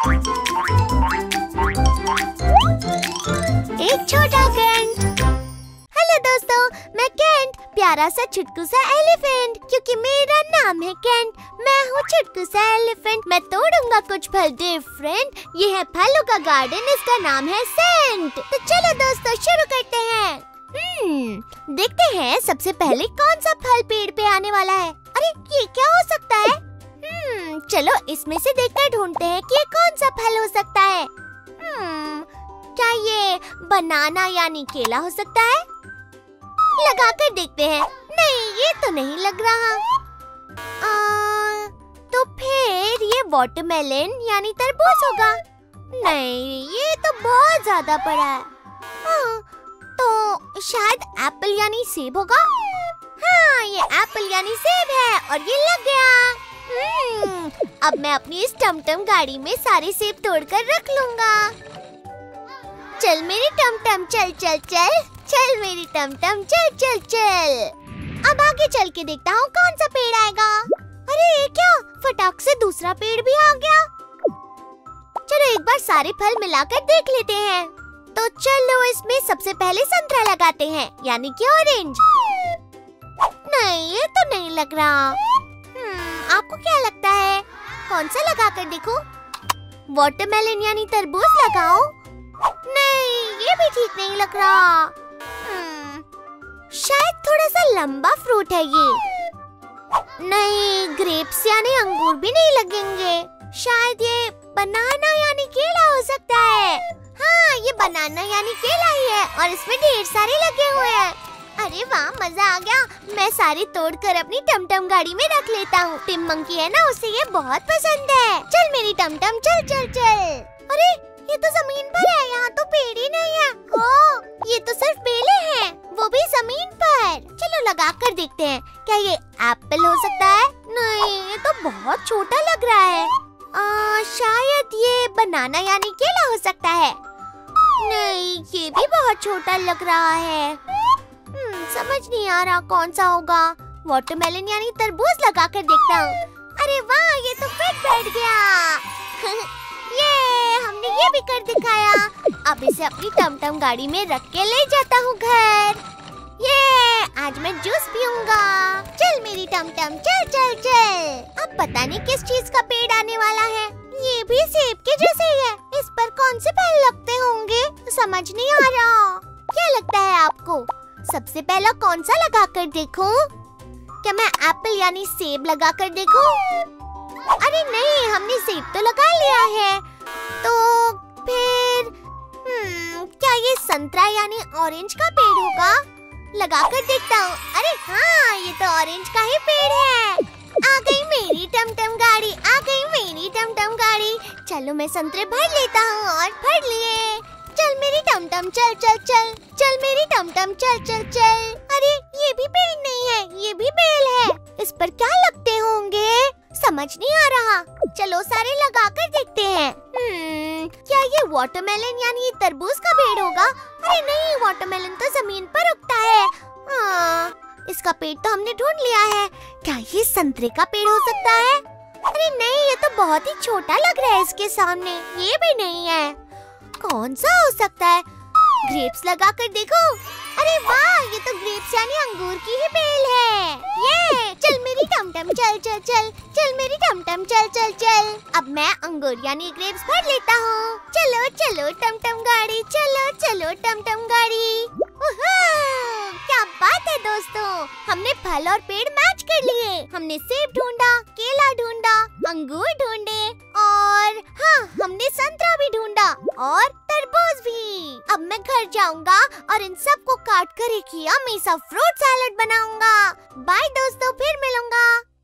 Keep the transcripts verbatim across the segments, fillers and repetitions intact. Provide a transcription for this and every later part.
एक छोटा cantt. Hello दोस्तों, मैं कैंट, प्यारा सा छुटकू सा एलिफेंट। क्योंकि मेरा नाम है कैंट, मैं हूँ छुटकू सा एलिफेंट। मैं तोड़ूंगा कुछ फल डिफरेंट। ये है फलों का गार्डन, इसका नाम है सेंट। तो चलो दोस्तों शुरू करते हैं। हम्म, देखते हैं सबसे पहले कौन सा फल पेड़ पे आने वाला है। अरे ये क्या हो सकता है? हम्म, चलो इसमें से देखकर ढूंढते हैं कि ये कौन सा फल हो सकता है। हम्म, क्या ये बनाना यानी केला हो सकता है? लगा कर देखते हैं। नहीं, ये तो नहीं लग रहा। आ, तो फिर ये वाटरमेलन यानी तरबूज होगा। नहीं, ये तो बहुत ज्यादा बड़ा है। हाँ, तो शायद एप्पल यानी सेब होगा। हाँ, ये एप्पल यानी सेब है और ये लग गया। हम्म, अब मैं अपनी इस टमटम गाड़ी में सारे सेब तोड़कर रख लूंगा। चल मेरी टमटम चल चल चल चल मेरी टमटम चल चल चल। अब आगे चल के देखता हूँ कौन सा पेड़ आएगा। अरे ये क्या, फटाक से दूसरा पेड़ भी आ गया। चलो एक बार सारे फल मिलाकर देख लेते हैं। तो चलो इसमें सबसे पहले संतरा लगाते हैं, यानी कि ऑरेंज। नहीं, ये तो नहीं लग रहा। हम्म, आपको क्या लगता है? कौन सा लगा कर देखो। वाटरमेलन यानी तरबूज लगाओ। नहीं, ये भी ठीक नहीं लग रहा। हम्म, शायद थोड़ा सा लंबा फ्रूट है ये। नहीं, ग्रेप्स यानी अंगूर भी नहीं लगेंगे। शायद ये बनाना यानी केला हो सकता है। हाँ, ये बनाना यानी केला ही है और इसमें ढेर सारे लगे हुए हैं। अरे वाह, मजा आ गया। मैं सारे तोड़कर अपनी टमटम गाड़ी में रख लेता हूँ। टिम मंकी है ना, उसे ये बहुत पसंद है। चल मेरी टमटम चल चल चल। अरे ये तो जमीन पर है, यहाँ तो पेड़ ही नहीं है। ओ, ये तो सिर्फ बेलें हैं, वो भी जमीन पर। चलो लगा कर देखते हैं, क्या ये एप्पल हो सकता है? नहीं, ये तो बहुत छोटा लग रहा है। आ, शायद ये बनाना यानी केला हो सकता है। नहीं, ये भी बहुत छोटा लग रहा है। हम्म, समझ नहीं आ रहा कौन सा होगा। वाटरमेलन यानी तरबूज लगा कर देखता हूँ। अरे वाह, ये तो फिट बैठ गया। ये हमने ये भी कर दिखाया। अब इसे अपनी टमटम गाड़ी में रख के ले जाता हूँ घर। ये आज मैं जूस पीऊंगा। चल मेरी टमटम चल चल चल। अब पता नहीं किस चीज का पेड़ आने वाला है। ये भी सेब के जैसे ही है। इस पर कौन से फल लगते होंगे, समझ नहीं आ रहा। क्या लगता है आपको? सबसे पहला कौन सा लगा कर देखूं? क्या मैं एप्पल यानी सेब लगा कर देखूं? अरे नहीं, हमने सेब तो लगा लिया है। तो फिर हम्म, क्या ये संतरा यानी ऑरेंज का पेड़ होगा? लगा कर देखता हूँ। अरे हाँ, ये तो ऑरेंज का ही पेड़ है। आ गई मेरी टमटम गाड़ी, आ गई मेरी टमटम गाड़ी। चलो मैं संतरे भर लेता हूँ और भर लिए। चल मेरी टमटम चल चल चल चल मेरी टमटम चल चल चल। अरे ये भी पेड़ नहीं है, ये भी बेल है। इस पर क्या लगते होंगे, समझ नहीं आ रहा। चलो सारे लगा कर देखते हैं। हम्म, क्या ये वाटरमेलन यानी तरबूज का पेड़ होगा? अरे नहीं, वाटरमेलन तो जमीन पर उगता है। हाँ, इसका पेड़ तो हमने ढूंढ लिया है। क्या ये संतरे का पेड़ हो सकता है? अरे नहीं, ये तो बहुत ही छोटा लग रहा है इसके सामने। ये भी नहीं है। कौन सा हो सकता है? ग्रेप्स लगा कर देखो। अरे वाह, ये तो ग्रेप्स यानी अंगूर की ही बेल है। ये चल मेरी टमटम चल चल चल चल मेरी टमटम चल चल चल। अब मैं अंगूर यानी ग्रेप्स भर लेता हूँ। चलो चलो टमटम गाड़ी, चलो चलो टमटम गाड़ी। क्या बात है दोस्तों, हमने फल और पेड़ मैच कर लिए। हमने सेब ढूंढा, केला ढूंढा, अंगूर ढूंढे और हाँ, हमने संतरा भी ढूंढा और तरबूज भी। अब मैं घर जाऊंगा और इन सब को काट कर एक यम्मी सा फ्रूट सैलेड बनाऊंगा। बाय दोस्तों, फिर मिलूंगा।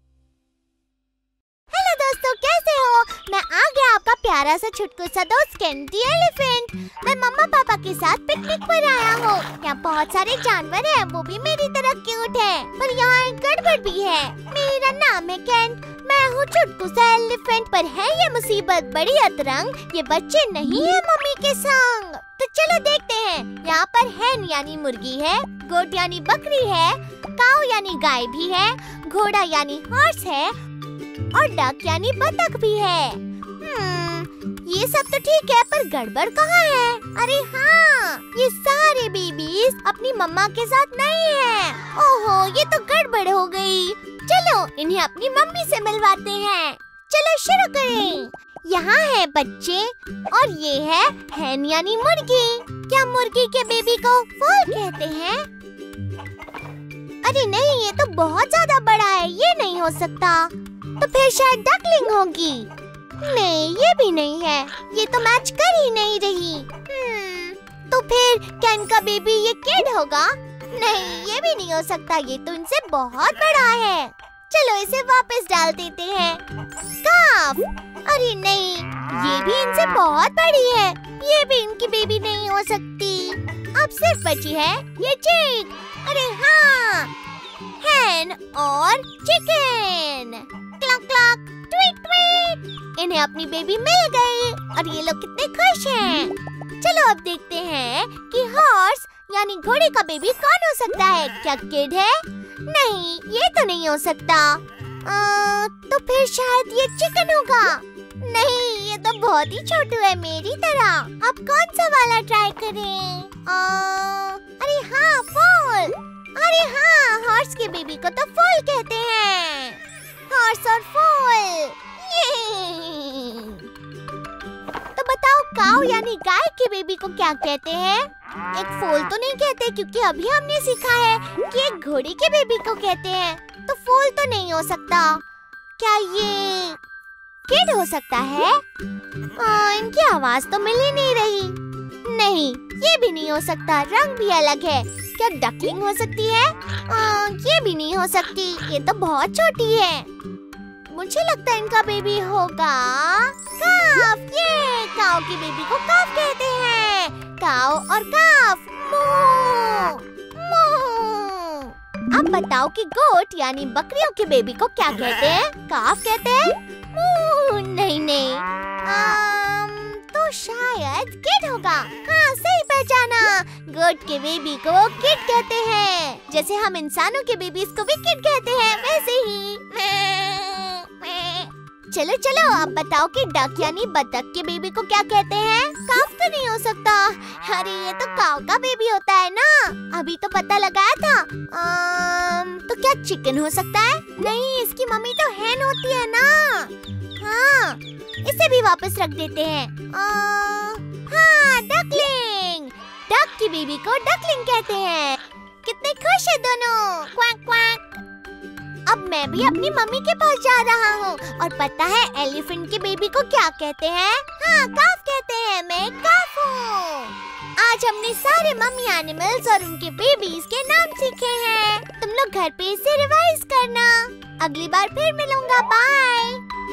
हेलो दोस्तों, कैसे हो? मैं आ गया आपका प्यारा सा छुटकू सा दोस्त कैंटी एलिफेंट। मैं मम्मा पापा के साथ पिकनिक पर आया हूँ। यहाँ बहुत सारे जानवर हैं, वो भी मेरी तरह क्यूट हैं। पर यहाँ एक गड़बड़ भी है। मेरा नाम है कैंट, मैं हूँ छुटकू सा एलिफेंट। पर है ये मुसीबत बड़ी अतरंग, ये बच्चे नहीं है मम्मी के संग। तो चलो देखते हैं। यहाँ पर हैन यानी मुर्गी है, गोट यानी बकरी है, काऊ यानी गाय भी है, घोड़ा यानी हॉर्स है और डक यानी बतख भी है। हम्म, ये ठीक है, पर गड़बड़ कहाँ है? अरे हाँ, ये सारे बेबीज अपनी मम्मा के साथ नहीं है। ओहो, ये तो गड़बड़ हो गई। चलो इन्हें अपनी मम्मी से मिलवाते हैं। चलो शुरू करें। यहाँ है बच्चे और ये है हैन यानी मुर्गी। क्या मुर्गी के बेबी को फॉल कहते हैं? अरे नहीं, ये तो बहुत ज्यादा बड़ा है, ये नहीं हो सकता। तो फिर शायद डकलिंग होगी। नहीं, ये भी नहीं है, ये तो मैच कर ही नहीं रही। हम्म, तो फिर क्या इनका बेबी ये किड होगा? नहीं, ये भी नहीं हो सकता, ये तो इनसे बहुत बड़ा है। चलो इसे वापस डाल देते हैं। काफ। अरे नहीं, ये भी इनसे बहुत बड़ी है, ये भी इनकी बेबी नहीं हो सकती। अब सिर्फ बची है ये चिक। अरे हाँ, हैन और chicken. Cluck cluck, tweet tweet. इन्हें अपनी बेबी मिल गई और ये लोग कितने खुश हैं। चलो अब देखते हैं कि हॉर्स यानी घोड़े का बेबी कौन हो सकता है। क्या किड है? नहीं, ये तो नहीं हो सकता। आ, तो फिर शायद ये चिकन होगा। नहीं, ये तो बहुत ही छोटू है मेरी तरह। अब कौन सा वाला ट्राई करें? आ, अरे हाँ, फूल। अरे हाँ, हॉर्स के बेबी को तो फूल कहते हैं। हॉर्स और फूल, ये। तो बताओ, काऊ यानी गाय के बेबी को क्या कहते हैं? एक फूल तो नहीं कहते, क्योंकि अभी हमने सीखा है कि एक घोड़ी के बेबी को कहते हैं। तो फूल तो नहीं हो सकता। क्या ये किड हो सकता है? आ, इनकी आवाज तो मिल ही नहीं रही। नहीं, ये भी नहीं हो सकता, रंग भी अलग है। क्या डकलिंग हो सकती है? आ, ये भी नहीं हो सकती, ये तो बहुत छोटी है। मुझे लगता है इनका बेबी होगा काफ। ये काऊ की बेबी को काफ कहते हैं। काऊ और काफ, मो मो। अब बताओ कि गोट यानी बकरियों के बेबी को क्या कहते हैं? काफ कहते हैं? मो। नहीं नहीं, आम, तो शायद किड होगा। हाँ, सही पहचाना, गोट के बेबी को किड कहते हैं। जैसे हम इंसानों के बेबीज को भी किड कहते हैं, वैसे ही। चलो चलो, अब बताओ कि डक यानी बतख के बेबी को क्या कहते हैं? काफ तो नहीं हो सकता। अरे ये तो काऊ का बेबी होता है ना, अभी तो पता लगाया था। आम, तो क्या चिकन हो सकता है? नहीं, इसकी मम्मी तो हैन होती है ना। हाँ, इसे भी वापस रख देते हैं। आ, हाँ, डकलिंग। डक की बेबी को डकलिंग कहते हैं। कितने खुश है दोनों। Quack quack. अब मैं भी अपनी मम्मी के पास जा रहा हूँ और पता है एलिफेंट के बेबी को क्या कहते हैं? हाँ, काफ कहते हैं। मैं काफ हूँ। आज हमने सारे मम्मी एनिमल्स और उनके बेबीज के नाम सीखे हैं। तुम लोग घर पे इसे रिवाइज करना। अगली बार फिर मिलूंगा। बाय।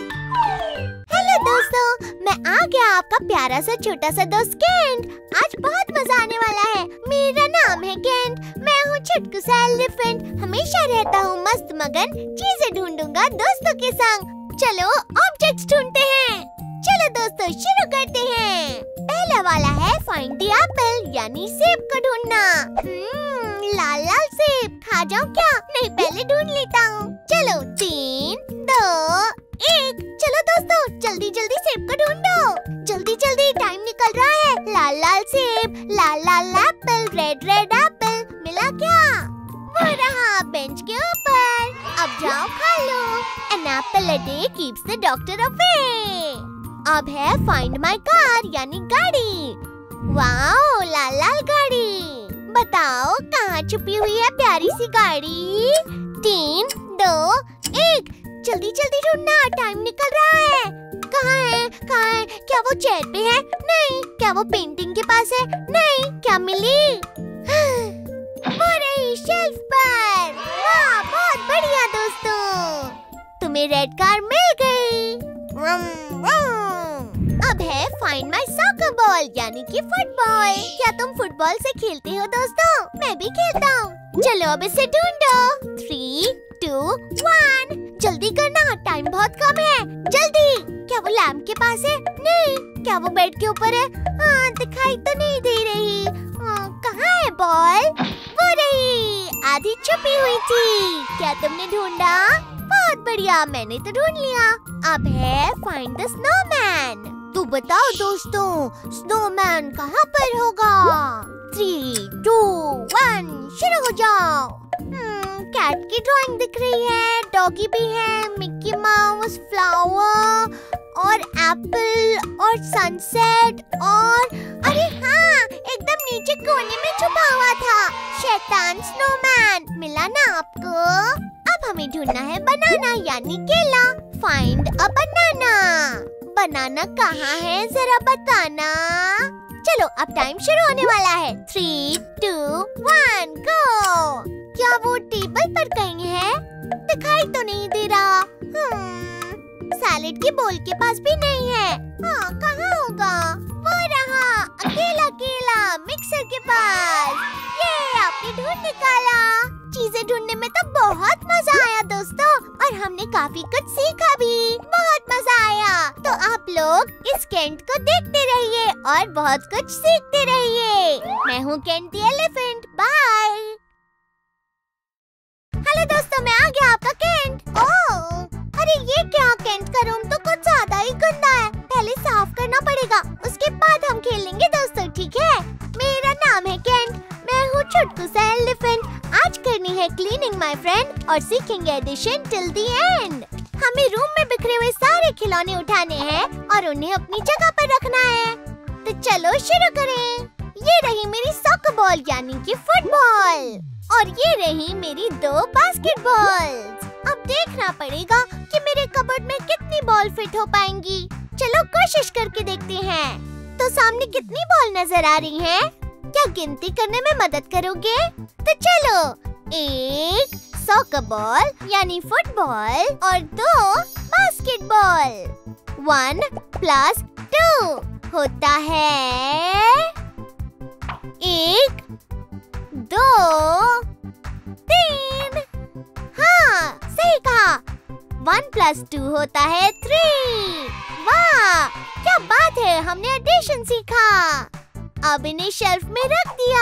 हेलो दोस्तों, मैं आ गया आपका प्यारा सा छोटा सा दोस्त केंट। आज बहुत मजा आने वाला है। मेरा नाम है केंट, मैं हूँ छुटकू सा एलिफेंट। हमेशा रहता हूँ मस्त मगन, चीजें ढूंढूंगा दोस्तों के संग। चलो ऑब्जेक्ट्स ढूंढते हैं। चलो दोस्तों, शुरू करते हैं। पहला वाला है फाइंड द एप्पल यानी सेब को ढूंढना। हम्म, लाल लाल सेब खा जाऊँ क्या? नहीं, पहले ढूंढ लेता हूँ। चलो, तीन दो एक। चलो दोस्तों, जल्दी जल्दी सेब को ढूंढो। जल्दी जल्दी, टाइम निकल रहा है। लाल लाल सेब, लाल लाल एप्पल, रेड रेड एप्पल। मिला क्या? वो रहा बेंच के ऊपर। अब जाओ खा लो। An apple a day keeps the doctor away। अब है फाइंड माई कार यानी गाड़ी। वाओ, लाल लाल गाड़ी। बताओ कहाँ छुपी हुई है प्यारी सी गाड़ी? तीन दो एक। जल्दी जल्दी ढूंढना, टाइम निकल रहा है। कहाँ है? कहाँ है? क्या वो चेयर पे है? नहीं। क्या वो पेंटिंग के पास है? नहीं। क्या मिली? वो रही शेल्फ पर। वाह, बहुत बढ़िया दोस्तों, तुम्हें रेड कार मिल गई। वम, वम। अब है फाइंड माई सॉकर बॉल यानी कि फुटबॉल। क्या तुम फुटबॉल से खेलते हो दोस्तों? मैं भी खेलता हूँ। चलो अब इसे ढूंढो। Three two one. जल्दी करना, टाइम बहुत कम है। जल्दी। क्या वो लैंप के पास है? नहीं। क्या वो बेड के ऊपर है? हाँ, दिखाई तो नहीं दे रही। कहाँ है बॉल? वो रही, आधी छुपी हुई थी। क्या तुमने ढूंढा? बहुत बढ़िया, मैंने तो ढूंढ लिया। अब है फाइंड द स्नोमैन। तो बताओ दोस्तों, स्नोमैन कहाँ पर होगा? थ्री टू वन शुरू हो जाओ। hmm, कैट की ड्राइंग दिख रही है, डॉगी भी है, मिक्की माउस, फ्लावर और एप्पल और सनसेट और अरे हाँ, एकदम नीचे कोने में छुपा हुआ था शैतान स्नोमैन। मिला ना आपको? अब हमें ढूंढना है बनाना यानी केला। फाइंड अ बनाना। बनाना कहाँ है जरा बताना। चलो अब टाइम शुरू होने वाला है। Three two one go. क्या वो टेबल पर कहीं है? दिखाई तो नहीं दे रहा। hmm, सैलेड की बोल के पास भी नहीं है। हाँ, कहाँ होगा? वो रहा, अकेला अकेला मिक्सर के पास। ये आपने ढूंढ निकाला। चीजें ढूंढने में तो बहुत मजा आया दोस्तों, और हमने काफी कुछ सीखा भी। बहुत मजा आया। तो आप लोग इस केंट को देखते रहिए और बहुत कुछ सीखते रहिए। मैं हूँ Kent the elephant. Bye. Hello दोस्तों, मैं आ गया आपका केंट। ओह, अरे ये क्या? केंट का रूम तो कुछ ज्यादा ही गंदा है। पहले साफ करना पड़ेगा, उसके बाद हम खेलेंगे दोस्तों, ठीक है? मेरा नाम है केंट, मैं हूँ छुटकू सा एलिफेंट। आज करनी है क्लीनिंग माय फ्रेंड और सीखेंगे एडिशन टिल द एंड। हमें रूम में बिखरे हुए सारे खिलौने उठाने हैं और उन्हें अपनी जगह पर रखना है। तो चलो शुरू करें। ये रही मेरी सॉकर बॉल यानी कि फुटबॉल, और ये रही मेरी दो बास्केटबॉल्स। अब देखना पड़ेगा कि मेरे कबर्ड में कितनी बॉल फिट हो पाएंगी। चलो कोशिश करके देखते हैं। तो सामने कितनी बॉल नजर आ रही हैं? क्या गिनती करने में मदद करोगे? तो चलो, एक सॉकर बॉल यानी फुटबॉल और दो बास्केटबॉल। वन प्लस टू होता है एक, दो, तीन। हाँ, सही कहा। वन प्लस टू होता है थ्री। वाह, क्या बात है, हमने एडिशन सीखा। अब इन्हें शेल्फ में रख दिया।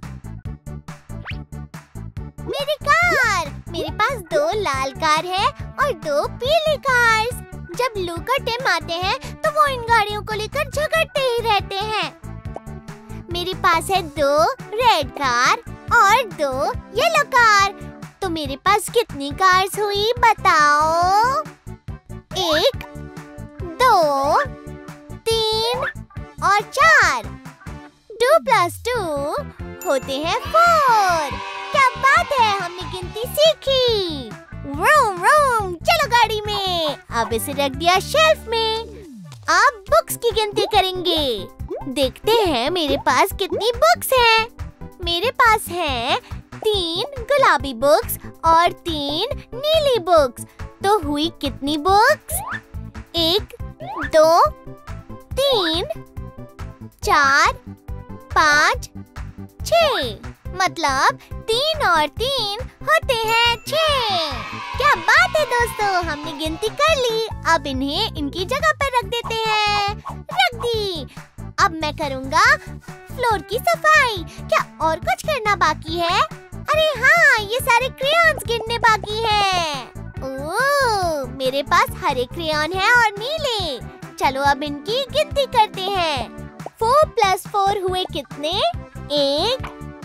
मेरी कार। मेरे पास दो लाल कार है और दो पीली कार्स। जब लू का टिम आते हैं तो वो इन गाड़ियों को लेकर झगड़ते ही रहते हैं। मेरे पास है दो रेड कार और दो येलो कार। तो मेरे पास कितनी कार्स हुई बताओ? एक, दो, तीन और चार। टू प्लस टू होते हैं फोर। क्या बात है, हमने गिनती सीखी। रूम रूम, चलो गाड़ी में। अब इसे रख दिया शेल्फ में। अब बुक्स की गिनती करेंगे। देखते हैं मेरे पास कितनी बुक्स हैं। मेरे पास हैं तीन गुलाबी बुक्स और तीन नीली बुक्स। तो हुई कितनी बुक्स? एक, दो, तीन, चार, पाँच, छः। मतलब तीन और तीन होते हैं छः। क्या बात है दोस्तों, हमने गिनती कर ली। अब इन्हें इनकी जगह पर रख देते हैं। रख दी। अब मैं करूँगा फ्लोर की सफाई। क्या और कुछ करना बाकी है? अरे हाँ, ये सारे क्रेयॉन्स गिनने बाकी हैं। ओह, मेरे पास हरे क्रेयॉन है और नीले। चलो अब इनकी गिनती करते हैं। फोर प्लस फोर हुए कितने? एक,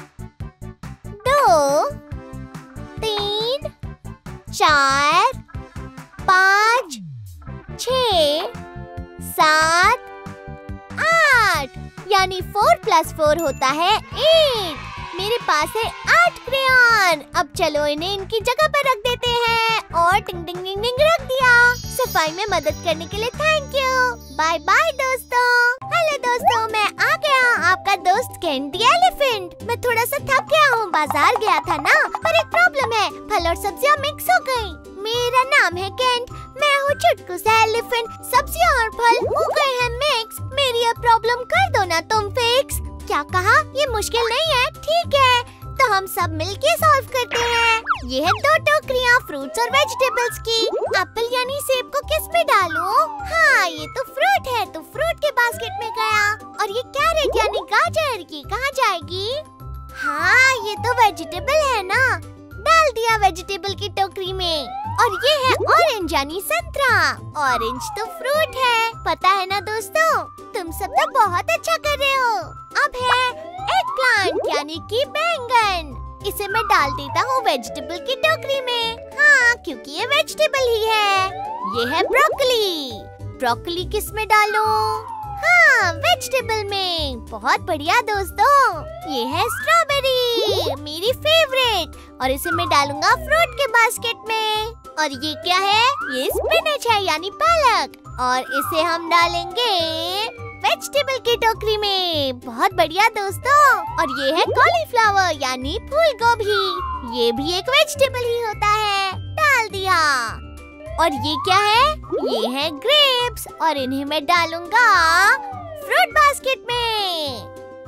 दो, तीन, चार, पाँच, छः, सात, आठ। यानी फोर प्लस फोर होता है एट। मेरे पास है आठ क्रेयॉन। अब चलो इन्हें इनकी जगह पर रख देते हैं और टिंग टिंग टिंग टिंग रख दिया। सफाई में मदद करने के लिए थैंक यू। बाय बाय दोस्तों। हेलो दोस्तों, मैं आ गया आपका दोस्त केंट द एलिफेंट। मैं थोड़ा सा थक गया हूँ, बाजार गया था ना। पर एक प्रॉब्लम है, फल और सब्जियाँ मिक्स हो गयी। मेरा नाम है केंट, मैं हूँ छुटकू सा एलिफेंट। सब्जियाँ और फल हो गए हैं मिक्स। मेरी ये प्रॉब्लम कर दो ना तुम फिक्स। क्या कहा? ये मुश्किल नहीं है, ठीक है, तो हम सब मिलके सॉल्व करते हैं। ये है दो टोकरियाँ फ्रूट्स और वेजिटेबल्स की। एप्पल यानी सेब को किस में डालूं? हाँ, ये तो फ्रूट है, तो फ्रूट के बास्केट में गया। और ये कैरेट यानी गाजर की कहाँ जाएगी? हाँ, ये तो वेजिटेबल है ना, डाल दिया वेजिटेबल की टोकरी में। और ये है ऑरेंज यानी संतरा। ऑरेंज तो फ्रूट है, पता है ना दोस्तों? तुम सब तो बहुत अच्छा कर रहे हो। अब है एग प्लांट यानी कि बैंगन। इसे मैं डाल देता हूँ वेजिटेबल की टोकरी में। हाँ, क्योंकि ये वेजिटेबल ही है। ये है ब्रोकली। ब्रोकली किस में डालूं? हाँ, वेजिटेबल में। बहुत बढ़िया दोस्तों। ये है स्ट्रॉबेरी, मेरी फेवरेट, और इसे मैं डालूंगा फ्रूट के बास्केट में। और ये क्या है? ये स्पिनच है यानी पालक, और इसे हम डालेंगे वेजिटेबल की टोकरी में। बहुत बढ़िया दोस्तों। और ये है कॉलीफ्लावर यानी फूल गोभी। ये भी एक वेजिटेबल ही होता है। डाल दिया। और ये क्या है? ये है ग्रेप्स, और इन्हें मैं डालूंगा फ्रूट बास्केट में।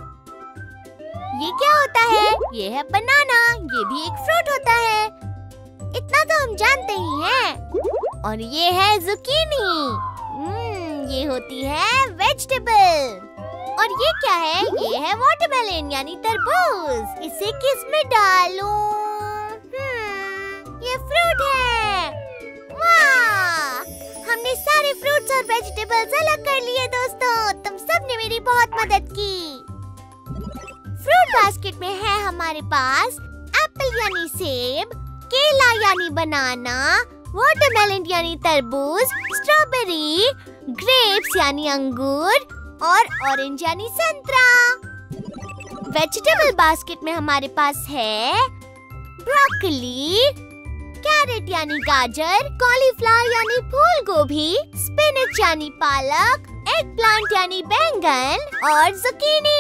ये क्या होता है? ये है बनाना। ये भी एक फ्रूट होता है, इतना तो हम जानते ही हैं। और ये है जुकीनी। हम्म, ये होती है वेजिटेबल। और ये क्या है? ये है वाटरमेलन यानी तरबूज। इसे किस में डालूं? हम्म, ये फ्रूट है। वाह! हमने सारे फ्रूट्स और वेजिटेबल्स अलग कर लिए दोस्तों। तुम सब ने मेरी बहुत मदद की। फ्रूट बास्केट में है हमारे पास एप्पल यानी सेब, केला यानी बनाना, वाटरमेलन यानी तरबूज, स्ट्रॉबेरी, ग्रेप्स यानी अंगूर, और ऑरेंज यानी संतरा। वेजिटेबल बास्केट में हमारे पास है ब्रोकली, कैरेट यानी गाजर, कॉलीफ्लावर यानी फूल गोभी, स्पिनच यानी पालक, एग प्लांट यानी बैंगन, और जुकीनी।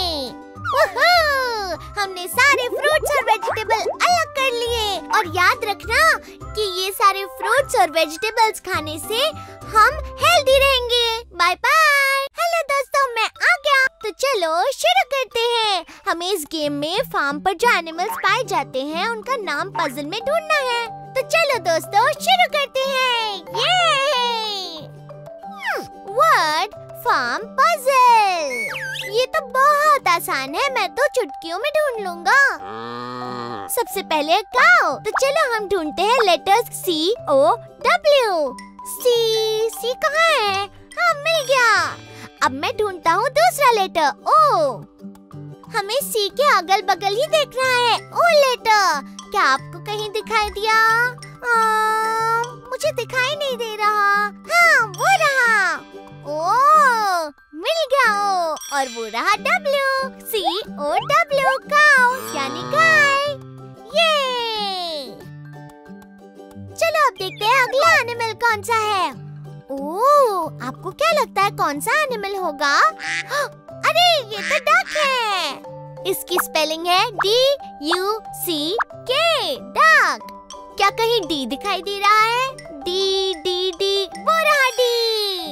हमने सारे फ्रूट्स और वेजिटेबल अलग कर लिए। और याद रखना कि ये सारे फ्रूट्स और वेजिटेबल्स खाने से हम हेल्दी रहेंगे। Bye bye. हेलो दोस्तों, मैं आ गया। तो चलो शुरू करते हैं। हमें इस गेम में फार्म पर जो एनिमल्स पाए जाते हैं उनका नाम पजल में ढूंढना है। तो चलो दोस्तों शुरू करते हैं। ये वर्ड फार्म पजल। ये तो बहुत आसान है, मैं तो चुटकियों में ढूंढ लूंगा। सबसे पहले काऊ। तो चलो हम ढूंढते हैं लेटर्स सी ओ डब्ल्यू। सी सी कहाँ है? हाँ, मिल गया। अब मैं ढूंढता हूँ दूसरा लेटर ओ। हमें सी के अगल बगल ही देख रहा है ओ लेटर। क्या आपको कहीं दिखाई दिया? आ, मुझे दिखाई नहीं दे रहा। हाँ, वो रहा ओ, मिल गया ओ। और वो रहा डब्ल्यू। सी ओ डब्ल्यू, काऊ यानी गाय। ये चलो अब देखते हैं अगला एनिमल कौन सा है। ओह, आपको क्या लगता है कौन सा एनिमल होगा? अरे ये तो डक है। इसकी स्पेलिंग है डी यू सी के, डक। क्या कहीं डी दिखाई दे रहा है? डी डी डी, वो रहा डी।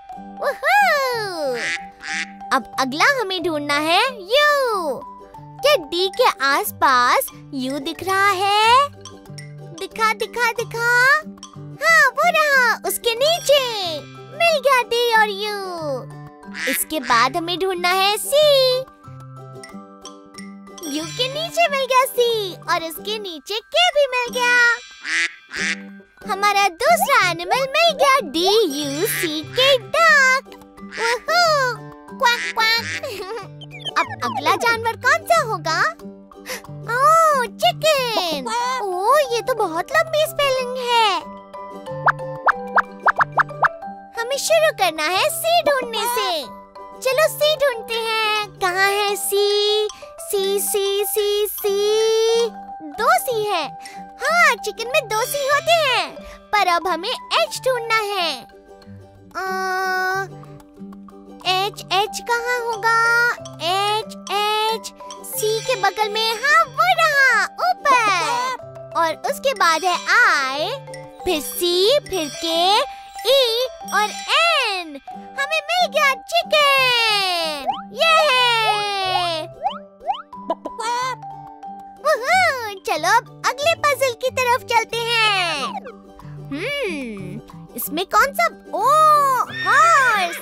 अब अगला हमें ढूंढना है यू। क्या डी के आसपास यू दिख रहा है? दिखा दिखा दिखा। हाँ, वो रहा उसके नीचे। मिल गया डी और यू। इसके बाद हमें ढूंढना है सी। यू के नीचे मिल गया सी, और इसके नीचे के भी मिल गया। हमारा दूसरा एनिमल मिल गया डी यू सी के, डक। Quack quack. अब अगला जानवर कौन सा होगा? ओह, चिकन। ओह, ये तो बहुत लंबी स्पेलिंग है। हमें शुरू करना है सी ढूंढने से। चलो सी ढूंढते हैं। कहाँ है सी? सी सी सी सी। दो सी है। हाँ, चिकन में दो सी होते हैं। पर अब हमें एच ढूंढना है। आ, एच एच कहाँ होगा? एच एच सी के बगल में। हाँ, वो रहा ऊपर। और उसके बाद है आई, फिर सी, फिर के, ई और एन। हमें मिल गया चिकन। ये चलो अब अगले पजल की तरफ चलते हैं। हम्म, इसमें कौन सा? Oh, horse.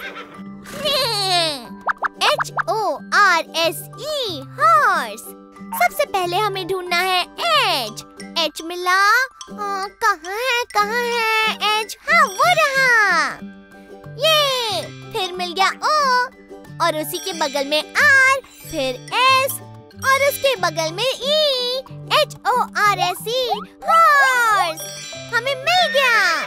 H O R S E, horse. सबसे पहले हमें ढूंढना है एच। एच मिला। हाँ, कहाँ है कहाँ है एच? हाँ, वो रहा। ये फिर मिल गया ओ और उसी के बगल में आर, फिर एस और उसके बगल में E. H O R S E, horse. हमें मिल गया।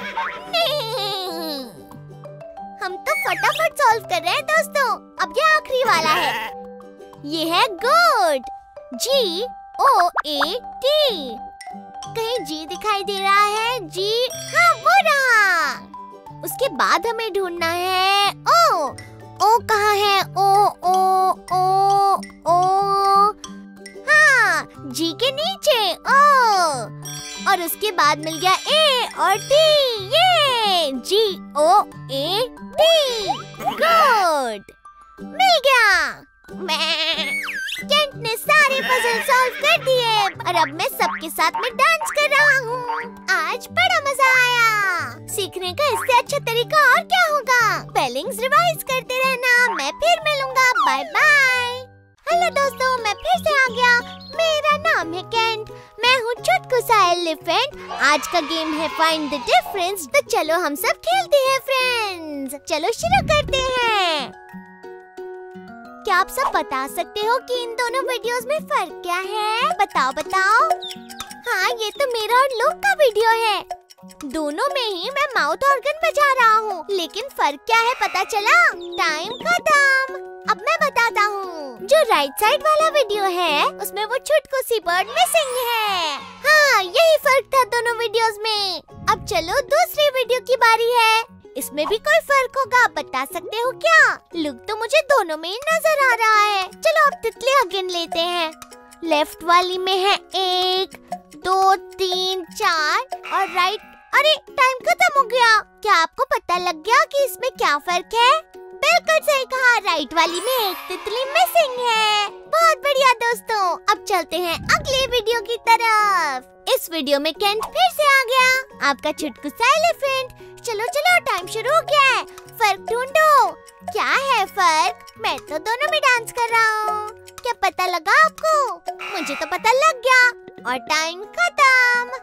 हम तो फटाफट सॉल्व कर रहे हैं दोस्तों। अब ये आखिरी वाला है। ये है गोट, जी ओ ए टी। कहीं जी दिखाई दे रहा है? जी, हाँ वो रहा। उसके बाद हमें ढूंढना है ओ। ओ कहाँ है? ओ ओ ओ ओ हाँ, जी के नीचे ओ। और उसके बाद मिल गया ए और टी। ये जी ओ ए टी, गुड, मिल गया। मैं केंट ने सारे पजल सॉल्व कर दिए और अब मैं सबके साथ में डांस कर रहा हूँ। आज बड़ा मजा आया। सीखने का इससे अच्छा तरीका और क्या होगा? स्पेलिंग्स रिवाइज करते रहना। मैं फिर मिलूंगा। Bye bye. हेलो दोस्तों, मैं फिर से आ गया। मेरा नाम है केंट। मैं हूँ चुटकू सा एलिफेंट। आज का गेम है फाइंड द डिफरेंस। तो चलो हम सब खेलते हैं फ्रेंड्स। चलो शुरू करते हैं। क्या आप सब बता सकते हो कि इन दोनों वीडियोस में फर्क क्या है? बताओ बताओ। हाँ, ये तो मेरा और लुक का वीडियो है। दोनों में ही मैं माउथ ऑर्गन बजा रहा हूँ, लेकिन फर्क क्या है पता चला? टाइम खत्म। अब मैं बताता हूँ। जो राइट साइड वाला वीडियो है उसमें वो चुटकू सी बर्ड मिसिंग है। हाँ, यही फर्क था दोनों वीडियोस में। अब चलो दूसरी वीडियो की बारी है। इसमें भी कोई फर्क होगा, बता सकते हो क्या? लुक तो मुझे दोनों में ही नजर आ रहा है। चलो अब तितलियां गिन लेते हैं। लेफ्ट वाली में है एक, दो, तीन, चार और राइट। अरे टाइम खत्म हो गया। क्या आपको पता लग गया कि इसमें क्या फर्क है? बिल्कुल सही कहा, राइट वाली में एक तितली मिसिंग है। बहुत बढ़िया दोस्तों, अब चलते हैं अगले वीडियो की तरफ। इस वीडियो में केंट फिर से आ गया, आपका चुटकू सा एलिफेंट। चलो चलो, टाइम शुरू हो गया है। फर्क ढूंढो। क्या है फर्क? मैं तो दोनों में डांस कर रहा हूँ। क्या पता लगा आपको? मुझे तो पता लग गया। और टाइम खत्म।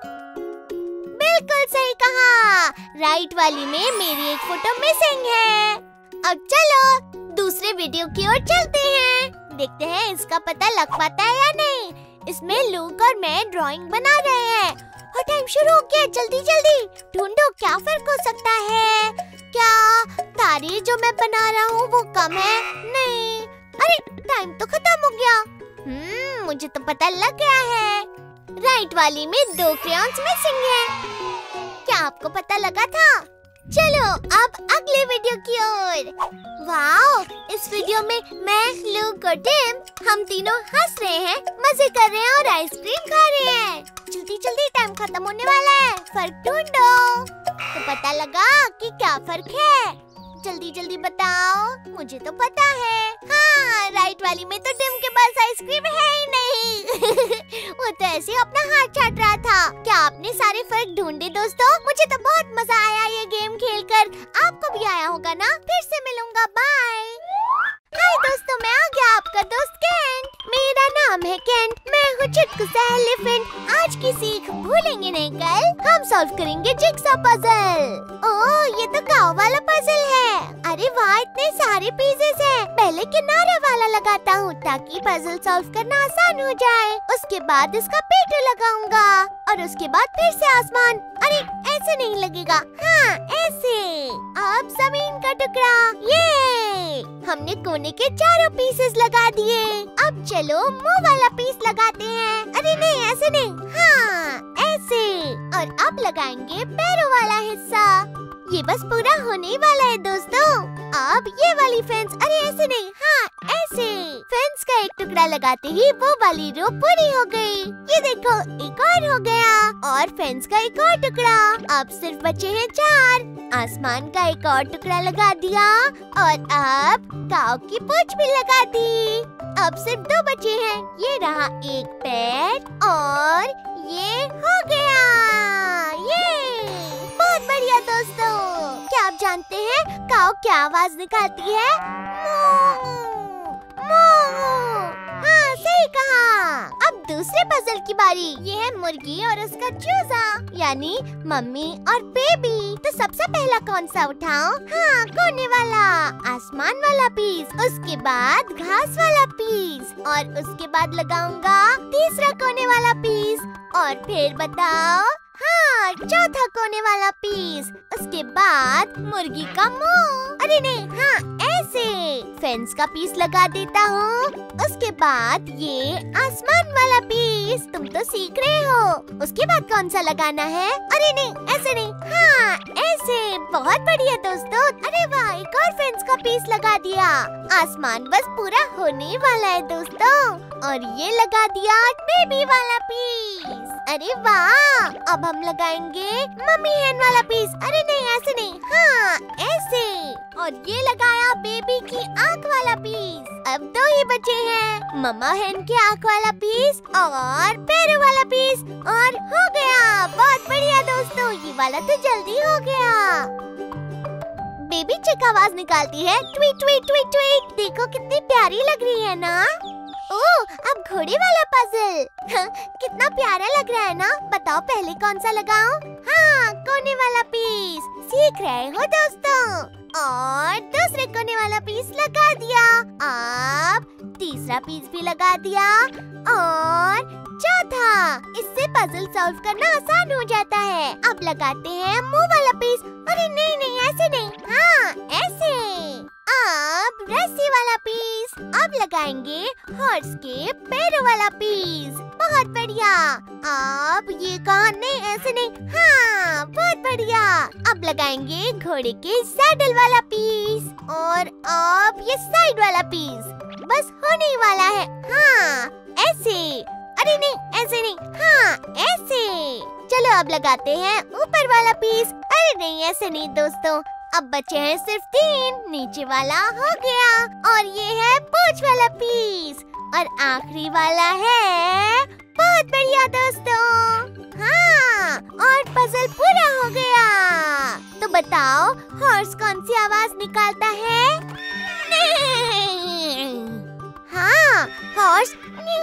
बिल्कुल सही कहा, राइट वाली में मेरी एक फोटो मिसिंग है। अब चलो दूसरे वीडियो की ओर चलते हैं। देखते हैं इसका पता लग पाता है या नहीं। इसमें लूक और मैं ड्राइंग बना रहे हैं और टाइम शुरू हो गया। जल्दी जल्दी ढूंढो, क्या फर्क हो सकता है? क्या तारे जो मैं बना रहा हूँ वो कम है? नहीं। अरे टाइम तो खत्म हो गया। हम्म मुझे तो पता लग गया है, राइट वाली में दो क्रेयॉन्स मिसिंग है। क्या आपको पता लगा था? चलो अब अगले वीडियो की ओर। वाओ, इस वीडियो में मैं, लूक और टिम हम तीनों हंस रहे हैं, मजे कर रहे हैं और आइसक्रीम खा रहे हैं। जल्दी जल्दी, टाइम खत्म होने वाला है। फर्क ढूंढो। तो पता लगा कि क्या फर्क है? जल्दी जल्दी बताओ। मुझे तो पता है। हाँ, राइट वाली में तो टिम के पास आइसक्रीम है ही नहीं। वो तो ऐसे अपना हाथ चाट रहा था। क्या आपने सारे फर्क ढूंढे दोस्तों? मुझे तो बहुत मजा आया ये गेम खेलकर। आपको भी आया होगा ना? फिर से मिलूंगा। बाय। हाय दोस्तों, मैं आ गया, आपका दोस्त केंट। मेरा नाम है केंट। मैं हूँ चुटकू सा एलिफेंट। आज की सीख भूलेंगे नहीं, कल हम सॉल्व करेंगे जिगसॉ पजल। ओह, ये तो गाँव वाला पजल है। अरे वाह, इतने सारे पीसेस हैं। पहले किनारे वाला लगाता हूँ ताकि पजल सॉल्व करना आसान हो जाए। उसके बाद इसका पेट लगाऊंगा और उसके बाद फिर से आसमान। अरे ऐसे नहीं लगेगा, हाँ ऐसे। अब जमीन का टुकड़ा। ये हमने कोने के चारों पीसेस लगा दिए। अब चलो मुंह वाला पीस लगाते हैं। अरे नहीं, ऐसे नहीं, हाँ ऐसे। और अब लगाएंगे पैरों वाला हिस्सा। ये बस पूरा होने वाला है दोस्तों। अब ये वाली फेंस। अरे ऐसे नहीं, हाँ ऐसे। फेंस का एक टुकड़ा लगाते ही वो वाली रो पूरी हो गई। ये देखो, एक और हो गया। और फेंस का एक और टुकड़ा। अब सिर्फ बचे हैं चार। आसमान का एक और टुकड़ा लगा दिया और अब काऊ की पूंछ भी लगा दी। अब सिर्फ दो बचे हैं। ये रहा एक पैर और ये हो गया। ये बहुत बढ़िया दोस्तों। क्या आप जानते हैं काऊ क्या आवाज निकालती है? मो, मो। हाँ सही कहा। अब दूसरे पजल की बारी। ये है मुर्गी और उसका चूजा, यानी मम्मी और बेबी। तो सबसे पहला कौन सा उठाऊं? हाँ, कोने वाला, आसमान वाला पीस, उसके बाद घास वाला पीस, और उसके बाद लगाऊंगा तीसरा कोने वाला पीस, और फिर बताओ, हाँ, चौथा कोने वाला पीस, उसके बाद मुर्गी का मुंह। अरे नहीं, हाँ ऐसे फेंस का पीस लगा देता हूँ। उसके बाद ये आसमान वाला पीस, तुम तो सीख रहे हो। उसके बाद कौन सा लगाना है? अरे नहीं, ऐसे नहीं, हाँ ऐसे। बहुत बढ़िया दोस्तों। अरे वाह, एक और फेंस का पीस लगा दिया। आसमान बस पूरा होने वाला है दोस्तों। और ये लगा दिया बेबी वाला पीस। अरे वाह, अब हम लगाएंगे मम्मी हैन वाला पीस। अरे नहीं, ऐसे नहीं, हाँ ऐसे। और ये लगाया बेबी की आँख वाला पीस। अब दो ही बचे हैं, मम्मा हैन के आँख वाला पीस और पैरों वाला पीस, और हो गया। बहुत बढ़िया दोस्तों, ये वाला तो जल्दी हो गया। बेबी चिक आवाज निकालती है, ट्वीट ट्वीट ट्वीट ट्वीट। देखो कितनी प्यारी लग रही है ना। ओह, अब घोड़े वाला पजल। कितना प्यारा लग रहा है ना। बताओ पहले कौन सा लगाऊं? हाँ, कोने वाला पीस। सीख रहे हो दोस्तों। और दूसरे कोने वाला पीस लगा दिया। अब तीसरा पीस भी लगा दिया, और चौथा। इससे पजल सॉल्व करना आसान हो जाता है। अब लगाते हैं मुंह वाला पीस। अरे नहीं नहीं, ऐसे नहीं, हाँ ऐसे। अब रस्सी वाला पीस। अब लगाएंगे हॉर्स के पैरों वाला पीस। बहुत बढ़िया। अब ये कहाँ? नहीं ऐसे नहीं, हाँ बहुत बढ़िया। अब लगाएंगे घोड़े के सैडल वाला पीस, और अब ये साइड वाला पीस। बस होने ही वाला है, हाँ ऐसे। अरे नहीं, ऐसे नहीं, हाँ ऐसे। चलो अब लगाते हैं ऊपर वाला पीस। अरे नहीं, ऐसे नहीं दोस्तों। अब बचे हैं सिर्फ तीन। नीचे वाला हो गया, और ये है पूंछ वाला पीस, और आखिरी वाला है। बहुत बढ़िया दोस्तों। हाँ, और पजल पूरा हो गया। तो बताओ, हॉर्स कौन सी आवाज निकालता है? हाँ, हॉर्स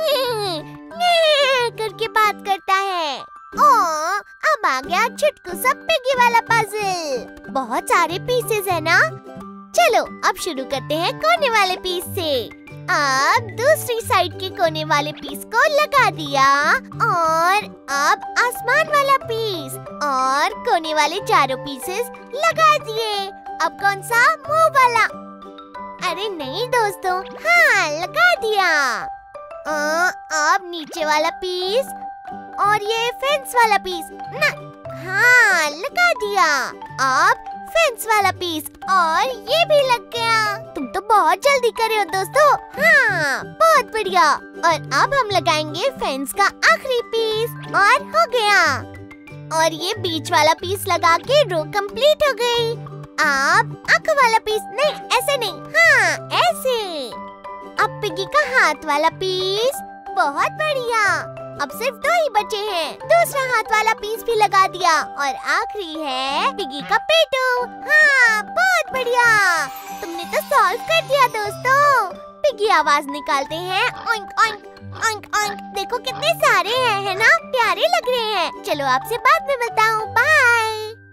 करके बात करता है। ओ, अब आ गया छुटकू सा पिगी वाला पजल। बहुत सारे पीसेस है ना। चलो अब शुरू करते हैं कोने वाले पीस से। अब दूसरी साइड के कोने वाले पीस को लगा दिया, और अब आसमान वाला पीस और कोने वाले चारों पीसेस लगा दिए। अब कौन सा? मुंह वाला। अरे नहीं दोस्तों, हाँ लगा दिया। आ, अब नीचे वाला पीस और ये फेंस वाला पीस ना, हाँ लगा दिया। अब फेंस वाला पीस और ये भी लग गया। तुम तो बहुत जल्दी कर रहे हो दोस्तों। हाँ बहुत बढ़िया। और अब हम लगाएंगे फेंस का आखिरी पीस, और हो गया। और ये बीच वाला पीस लगा के रो कंप्लीट हो गई। अब आँख वाला पीस, नहीं ऐसे नहीं, हाँ ऐसे। अब पिगी का हाथ वाला पीस, बहुत बढ़िया। अब सिर्फ दो ही बचे हैं। दूसरा हाथ वाला पीस भी लगा दिया, और आखिरी है पिगी का पेटू। हाँ बहुत बढ़िया, तुमने तो सॉल्व कर दिया दोस्तों। पिगी आवाज निकालते हैं, ओंक ओंक ओंक ओंक। देखो कितने सारे हैं, है ना? प्यारे लग रहे हैं। चलो आपसे बाद में मिलता हूँ, बाय।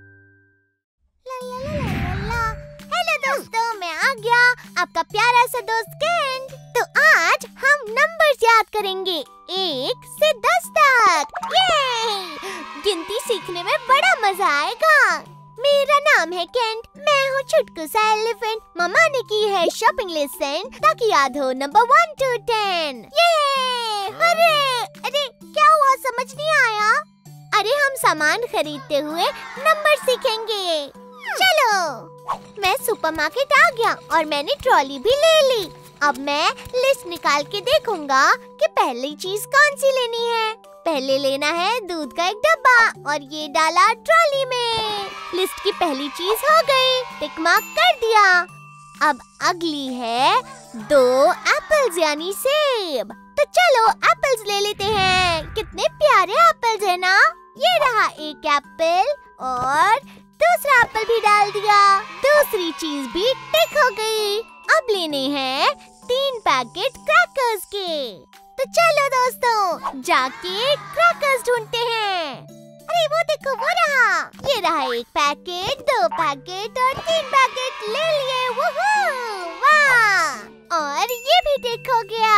हेलो दोस्तों, मैं आ गया, आपका प्यारा सा दोस्त केंट। तो आज हम नंबर्स याद करेंगे, एक से दस तक। ये गिनती सीखने में बड़ा मजा आएगा। मेरा नाम है केंट, मैं हूँ छुटकू सा एलिफेंट। मम्मा ने की है शॉपिंग लिस्ट सेंड, ताकि याद हो नंबर वन टू टेन। ये अरे अरे क्या हुआ, समझ नहीं आया? अरे हम सामान खरीदते हुए नंबर सीखेंगे। चलो, मैं सुपरमार्केट आ गया और मैंने ट्रॉली भी ले ली। अब मैं लिस्ट निकाल के देखूंगा कि पहली चीज कौन सी लेनी है। पहले लेना है दूध का एक डब्बा, और ये डाला ट्रॉली में। लिस्ट की पहली चीज हो गई, टिक मार्क कर दिया। अब अगली है दो एप्पल्स यानी सेब। तो चलो एप्पल्स ले लेते हैं। कितने प्यारे एप्पल्स है ना। ये रहा एक एप्पल, और दूसरा एप्पल भी डाल दिया। दूसरी चीज भी टिक हो गई। अब लेने हैं तीन पैकेट क्रैकर्स के। तो चलो दोस्तों जाके क्रैकर्स ढूंढते हैं। अरे वो देखो, वो रहा। ये रहा एक पैकेट, दो पैकेट और तीन पैकेट ले लिए। वूहू, वाह! और ये भी ठीक हो गया।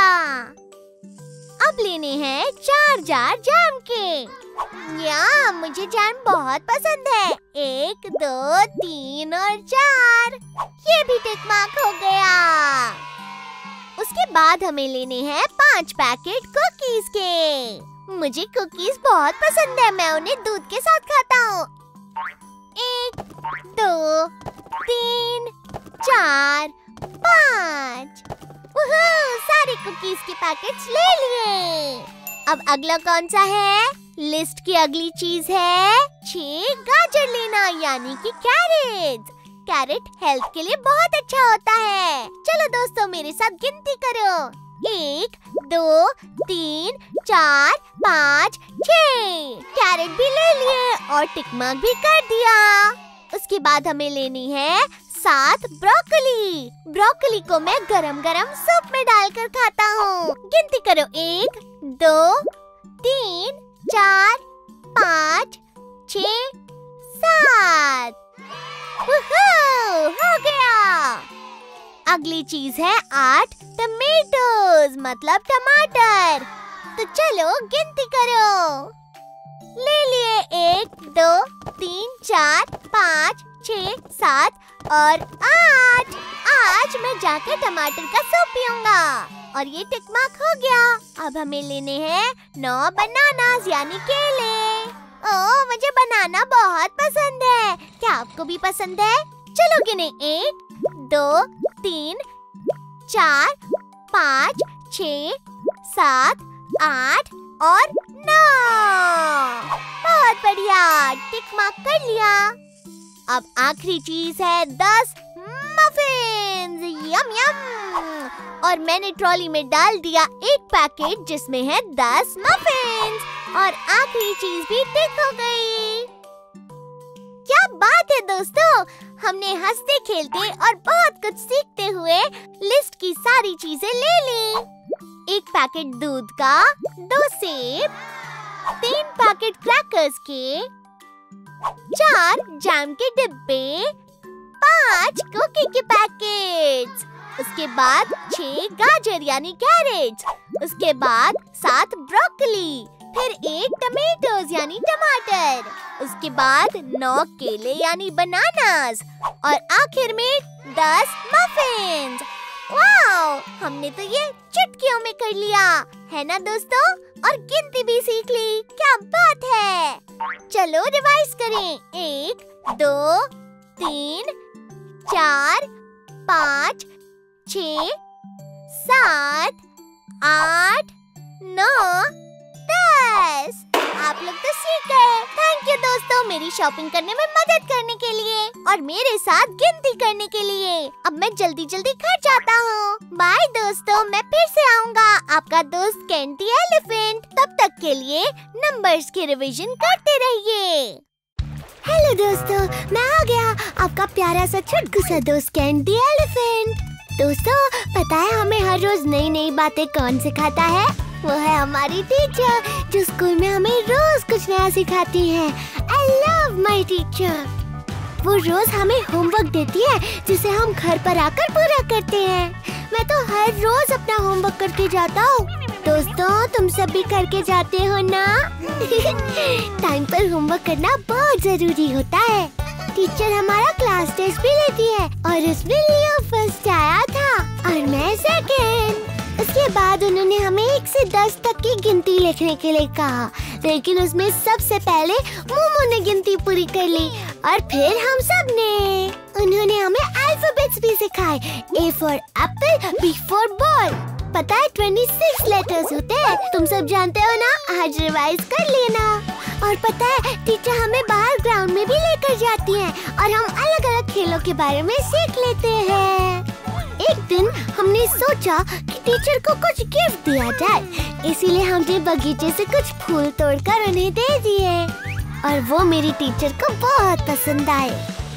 अब लेने हैं चार जार जैम के। या मुझे जैम बहुत पसंद है। एक, दो, तीन और चार। ये भी टिक मार्क हो गया। उसके बाद हमें लेने हैं पांच पैकेट कुकीज के। मुझे कुकीज बहुत पसंद है, मैं उन्हें दूध के साथ खाता हूँ। एक, दो, तीन, चार, पाँच। वूहू, सारे कुकीज के पैकेट्स ले लिए। अब अगला कौन सा है? लिस्ट की अगली चीज है छह गाजर लेना, यानी कि कैरेट। कैरेट हेल्थ के लिए बहुत अच्छा होता है। चलो दोस्तों मेरे साथ गिनती करो। एक, दो, तीन, चार, पाँच, छह। कैरेट भी ले लिए और टिक मार्क भी कर दिया। उसके बाद हमें लेनी है सात ब्रोकली। ब्रोकली को मैं गरम गरम सूप में डालकर खाता हूँ। गिनती करो। एक, दो, तीन, चार, पाँच, छः, सात। वूहू, हो गया। अगली चीज है आठ टमेटोज, मतलब टमाटर। तो चलो गिनती करो। ले लिए एक, दो, तीन, चार, पाँच, छः, सात और आठ। आज मैं जाकर टमाटर का सूप पीऊंगा। और ये टिक मार्क हो गया। अब हमें लेने हैं नौ बनानास, यानी केले। ओह, मुझे बनाना बहुत पसंद है। क्या आपको भी पसंद है? चलो गिने। एक, दो, तीन, चार, पाँच, छः, सात, आठ और नौ। बहुत बढ़िया, टिक मार्क कर लिया। अब आखिरी चीज है दस मफिन्स। यम यम। और मैंने ट्रॉली में डाल दिया एक पैकेट जिसमें है दस मफिन्स। और आखिरी चीज भी टिक हो गई। क्या बात है दोस्तों, हमने हंसते खेलते और बहुत कुछ सीखते हुए लिस्ट की सारी चीजें ले ली। एक पैकेट दूध का, दो सेब, तीन पैकेट क्रैकर्स के, चार जैम के डिब्बे, पांच कुकी के पैकेट्स, उसके बाद छह गाजर यानी कैरेट्स, उसके बाद सात ब्रोकली, फिर एक टमेटोज यानी टमाटर, उसके बाद नौ केले यानी बनानास और आखिर में दस मफिन्स। वाओ, हमने तो ये चुटकियों में कर लिया है ना दोस्तों, और गिनती भी सीख ली। क्या बात है। चलो रिवाइज करें। एक, दो, तीन, चार, पाँच, छः, सात, आठ, नौ, दस। आप लोग तो सीख गए। थैंक यू दोस्तों मेरी शॉपिंग करने में मदद करने के लिए और मेरे साथ गिनती करने के लिए। अब मैं जल्दी जल्दी घर जाता हूँ। बाय दोस्तों, मैं फिर से आऊँगा, आपका दोस्त कैंटी एलिफेंट। तब तक के लिए नंबर्स की रिवीजन करते रहिए। हेलो दोस्तों, मैं आ गया, आपका प्यारा सा छुटकू सा दोस्त कैंटी एलिफेंट। दोस्तों पता है हमें हर रोज नई नई बातें कौन सिखाता है? वो है हमारी टीचर, जो स्कूल में हमें रोज कुछ नया सिखाती है। I love my teacher. वो रोज हमें होमवर्क देती है जिसे हम घर पर आकर पूरा करते हैं। मैं तो हर रोज अपना होमवर्क करके जाता हूँ। दोस्तों तुम सब भी करके जाते हो ना? टाइम पर होमवर्क करना बहुत जरूरी होता है। टीचर हमारा क्लास टेस्ट भी लेती है और उसमें लियो फर्स्ट आया था और मैं सेकेंड। उसके बाद उन्होंने हमें एक से दस तक की गिनती लिखने के लिए कहा, लेकिन उसमें सबसे पहले मोमो ने गिनती पूरी कर ली और फिर हम सब ने। उन्होंने हमें अल्फाबेट्स भी सिखाए। A for apple, B for ball. पता है छब्बीस लेटर्स होते हैं, तुम सब जानते हो ना? आज रिवाइज कर लेना। और पता है टीचर हमें बाहर ग्राउंड में भी लेकर जाती हैं और हम अलग अलग खेलों के बारे में सीख लेते हैं। एक दिन हमने सोचा कि टीचर को कुछ गिफ्ट दिया जाए, इसीलिए हमने बगीचे से कुछ फूल तोड़कर उन्हें दे दिए और वो मेरी टीचर को बहुत पसंद आए।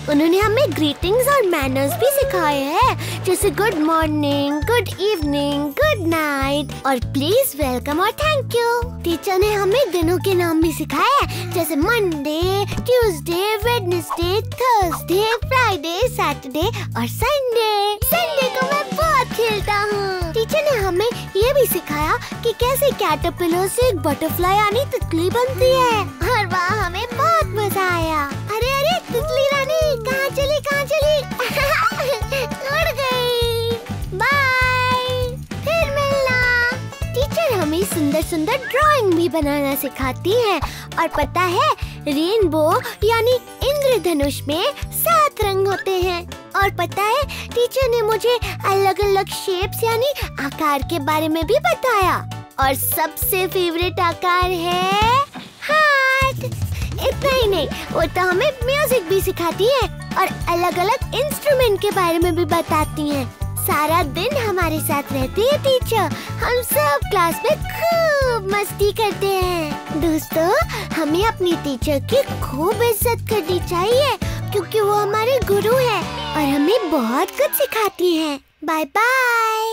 उन्होंने हमें ग्रीटिंग्स और मैनर्स भी सिखाए हैं, जैसे good morning, good evening, good night और प्लीज, वेलकम और थैंक यू। टीचर ने हमें दिनों के नाम भी सिखाए हैं, जैसे Monday, Tuesday, Wednesday, Thursday, Friday, Saturday और संडे। संडे को मैं बहुत खेलता हूँ। टीचर ने हमें ये भी सिखाया कि कैसे कैटरपिलर से एक बटरफ्लाई यानी तितली बनती है, और वहाँ हमें बहुत मजा आया। अरे अरे तितली रानी कहाँ चली कहाँ चली उड़ गई। बाय, फिर मिलना। टीचर हमें सुंदर सुंदर ड्राइंग भी बनाना सिखाती हैं, और पता है रेनबो यानी इंद्रधनुष में सात रंग होते हैं। और पता है टीचर ने मुझे अलग अलग शेप्स यानी आकार के बारे में भी बताया, और सबसे फेवरेट आकार है हार्ट। इतना ही नहीं, वो तो हमें म्यूजिक भी सिखाती है और अलग अलग इंस्ट्रूमेंट के बारे में भी बताती हैं। सारा दिन हमारे साथ रहती है टीचर। हम सब क्लास में खूब मस्ती करते हैं। दोस्तों, हमें अपनी टीचर की खूब इज्जत करनी चाहिए, क्योंकि वो हमारे गुरु हैं और हमें बहुत कुछ सिखाती हैं। Bye bye.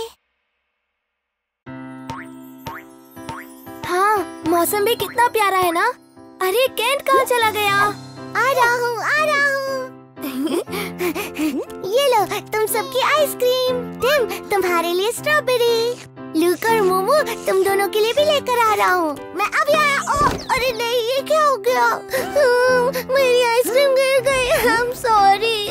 हाँ, मौसम भी कितना प्यारा है ना। अरे केंट कहाँ चला गया? आ रहा हूँ, आ रहा हूँ। ये लो तुम सबकी आइसक्रीम। टिम, तुम्हारे लिए स्ट्रॉबेरी। लूक और मोमो, तुम दोनों के लिए भी लेकर आ रहा हूँ। मैं अभी आया। ओ, अरे नहीं, ये क्या हो गया? मेरी आइसक्रीम गिर गई। I am sorry.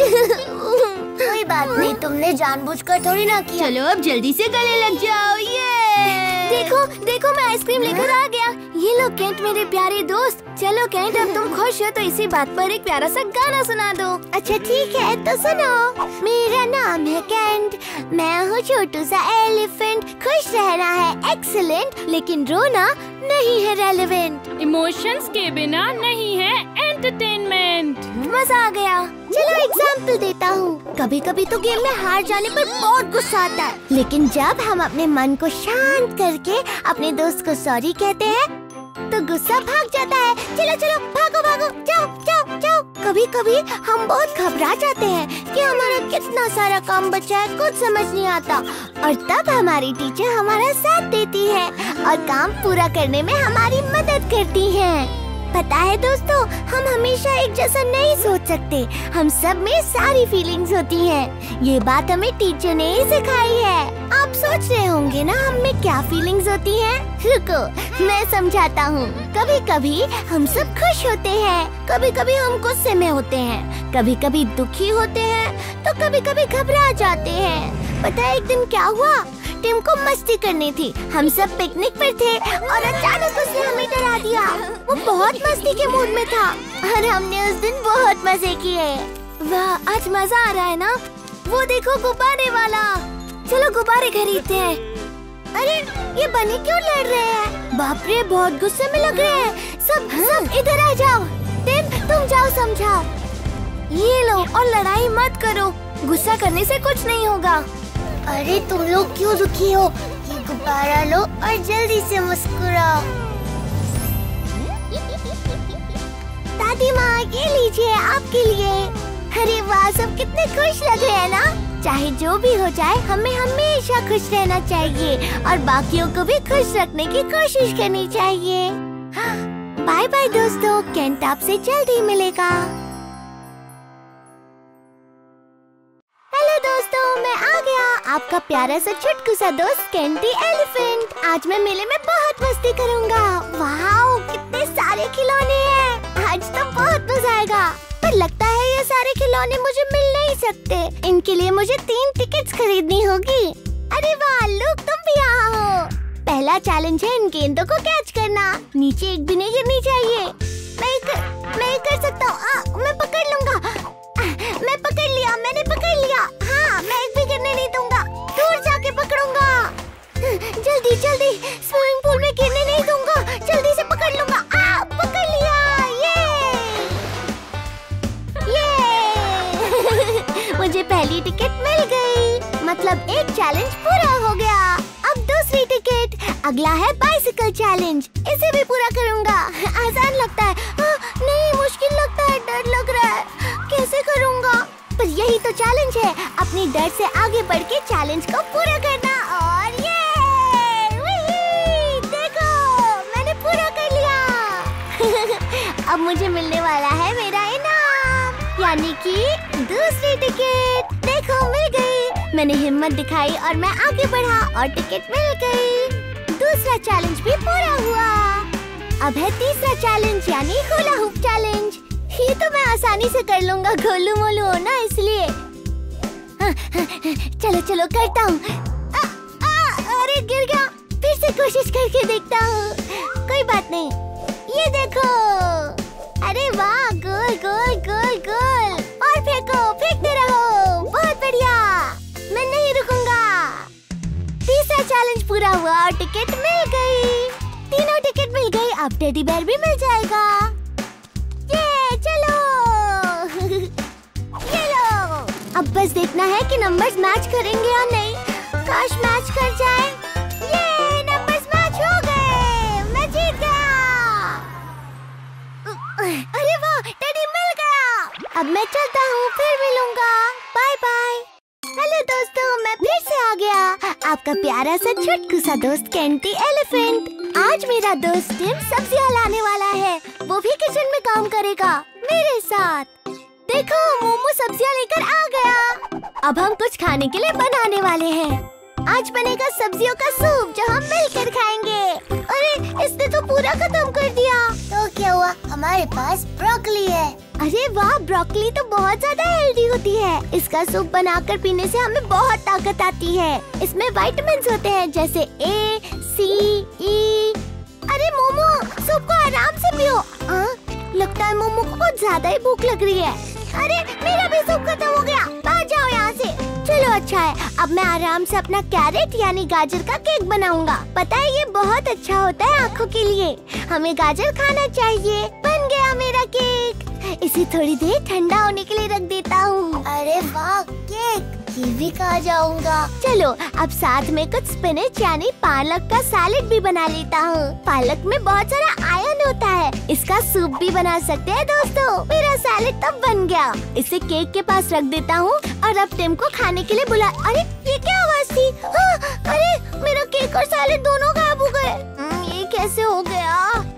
कोई बात नहीं, तुमने जानबूझकर थोड़ी ना किया। चलो अब जल्दी से गले लग जाओ। ये देखो देखो, मैं आइसक्रीम लेकर आ गया। ये लो केंट मेरे प्यारे दोस्त। चलो केंट, अब तुम खुश हो तो इसी बात पर एक प्यारा सा गाना सुना दो। अच्छा ठीक है, तो सुनो। मेरा नाम है केंट, मैं हूँ छोटू सा एलिफेंट। खुश रहना है एक्सीलेंट, लेकिन रोना नहीं है रेलेवेंट। इमोशंस के बिना नहीं है एंटरटेनमेंट। मजा आ गया। चलो एग्जाम्पल देता हूँ। कभी कभी तो गेम में हार जाने पर बहुत गुस्सा आता है, लेकिन जब हम अपने मन को शांत करके अपने दोस्त को सॉरी कहते हैं तो गुस्सा भाग जाता है। चलो चलो भागो भागो, जाओ जाओ जाओ। कभी कभी हम बहुत घबरा जाते हैं कि हमारा कितना सारा काम बचा है, कुछ समझ नहीं आता, और तब हमारी टीचर हमारा साथ देती है और काम पूरा करने में हमारी मदद करती है। पता है दोस्तों, हम हमेशा एक जैसा नहीं सोच सकते। हम सब में सारी फीलिंग्स होती हैं। ये बात हमें टीचर ने ही सिखाई है। आप सोच रहे होंगे ना हम में क्या फीलिंग्स होती हैं? रुको, मैं समझाता हूँ। कभी कभी हम सब खुश होते हैं, कभी कभी हम गुस्से में होते हैं, कभी कभी दुखी होते हैं, तो कभी कभी घबरा जाते हैं। पता है एक दिन क्या हुआ? टिम को मस्ती करनी थी। हम सब पिकनिक पर थे और अचानक उसने हमें डरा दिया। वो बहुत मस्ती के मूड में था और हमने उस दिन बहुत मजे किए। वाह, आज मजा आ रहा है ना। वो देखो गुब्बारे वाला। चलो गुब्बारे खरीदते हैं। अरे ये बनी क्यों लड़ रहे हैं? बाप रे, बहुत गुस्से में लग रहे हैं। सब हाँ? सब इधर आ जाओ। टिम, तुम जाओ समझाओ। ये लो, और लड़ाई मत करो। गुस्सा करने से कुछ नहीं होगा। अरे तुम लोग क्यों दुखी हो? ये गुब्बारा लो और जल्दी से मुस्कुराओ। दादी माँ, ये लीजिए आपके लिए। अरे वाह, सब कितने खुश लग रहे हैं ना। चाहे जो भी हो जाए, हमें हमेशा खुश रहना चाहिए और बाकियों को भी खुश रखने की कोशिश करनी चाहिए। बाय बाय दोस्तों, केंट आपसे जल्द ही मिलेगा। हेलो दोस्तों, मैं आ गया, आपका प्यारा सा छुटकू सा दोस्त कैंटी एलिफेंट। आज मैं मेले में बहुत मस्ती करूंगा। वाह, कितने सारे खिलौने हैं। आज तो बहुत मजा आएगा। पर लगता है ये सारे खिलौने मुझे मिल नहीं सकते। इनके लिए मुझे तीन टिकट्स खरीदनी होगी। अरे वाह, लोग तुम भी यहाँ हो। पहला चैलेंज है इन गेंदों को कैच करना। नीचे एक भी नहीं गिरनी चाहिए। मैं कर, मैं कर सकता हूँ। मैं पकड़ लूंगा। मैं पकड़ लिया, मैंने पकड़ लिया। हाँ, मैं एक भी गिरने नहीं दूंगा। दूर जाके पकड़ूंगा। जल्दी जल्दी, स्विमिंग पूल में गिरने नहीं दूंगा। जल्दी से पकड़ लूंगा। आ, पकड़ लिया। ये ये मुझे पहली टिकट मिल गई। मतलब एक चैलेंज पूरा हो गया। अब दूसरी टिकट। अगला है बाइसिकल चैलेंज। इसे भी पूरा करूंगा। आसान लगता है। आ, नहीं, मुश्किल लगता है, डर लग रहा है। कैसे करूंगा? यही तो चैलेंज है, अपनी डर से आगे बढ़ के चैलेंज को पूरा करना। और ये देखो मैंने पूरा कर लिया। अब मुझे मिलने वाला है मेरा इनाम, यानी कि दूसरी टिकट। देखो मिल गई। मैंने हिम्मत दिखाई और मैं आगे बढ़ा और टिकट मिल गई। दूसरा चैलेंज भी पूरा हुआ। अब है तीसरा चैलेंज, यानी हुला हुप चैलेंज। ये तो मैं आसानी से कर लूंगा, गोलू मोलू हो ना इसलिए। चलो चलो करता हूँ। अरे गिर गया, फिर से कोशिश करके देखता हूँ। कोई बात नहीं। ये देखो, अरे वाह, गोल गोल गोल गोल। और फेंको, फेंकते रहो। बहुत बढ़िया, मैं नहीं रुकूंगा। तीसरा चैलेंज पूरा हुआ और टिकट मिल गई। तीनों टिकट मिल गई। अब टेडी बेयर भी मिल जाएगा। ये चलो। ये लो। अब बस देखना है कि नंबर्स मैच करेंगे या नहीं। काश मैच कर जाए। ये नंबर्स मैच हो गए, मैं जीत गया। अरे वाह, टेडी मिल गया। अब मैं चलता हूँ, फिर मिलूंगा। Bye bye. हेलो दोस्तों, मैं फिर से आ गया, आपका प्यारा सा छुटकू सा दोस्त कैंटी एलिफेंट। आज मेरा दोस्त टिम सब्जियां लाने वाला है, वो भी किचन में काम करेगा मेरे साथ। देखो मोमो सब्जियां लेकर आ गया। अब हम कुछ खाने के लिए बनाने वाले हैं। आज बनेगा सब्जियों का सूप जो हम मिलकर खाएंगे। अरे इसने तो पूरा खत्म कर दिया। तो क्या हुआ, हमारे पास ब्रोकली है। अरे वाह, ब्रोकली तो बहुत ज्यादा हेल्दी होती है। इसका सूप बनाकर पीने से हमें बहुत ताकत आती है। इसमें विटामिन्स होते हैं जैसे ए, सी, ई। अरे मोमो, सूप को आराम से पियो। आ, लगता है मोमो को बहुत ज्यादा ही भूख लग रही है। अरे मेरा भी सूप खत्म हो गया, बाहर जाओ यहाँ से। चलो अच्छा है, अब मैं आराम से अपना कैरेट यानी गाजर का केक बनाऊंगा। पता है ये बहुत अच्छा होता है आँखों के लिए। हमें गाजर खाना चाहिए। बन गया मेरा केक। इसे थोड़ी देर ठंडा होने के लिए रख देता हूँ। अरे वाह, केक ये भी खा जाऊंगा। चलो अब साथ में कुछ स्पिनच यानी पालक का सैलेड भी बना लेता हूँ। पालक में बहुत सारा आयरन होता है, इसका सूप भी बना सकते हैं दोस्तों। मेरा सैलेड तब बन गया। इसे केक के पास रख देता हूँ और अब टिम को खाने के लिए बुला। अरे ये क्या आवाज थी? हाँ, अरे मेरा केक और सैलेड दोनों गायब हो गए। ये कैसे हो गया?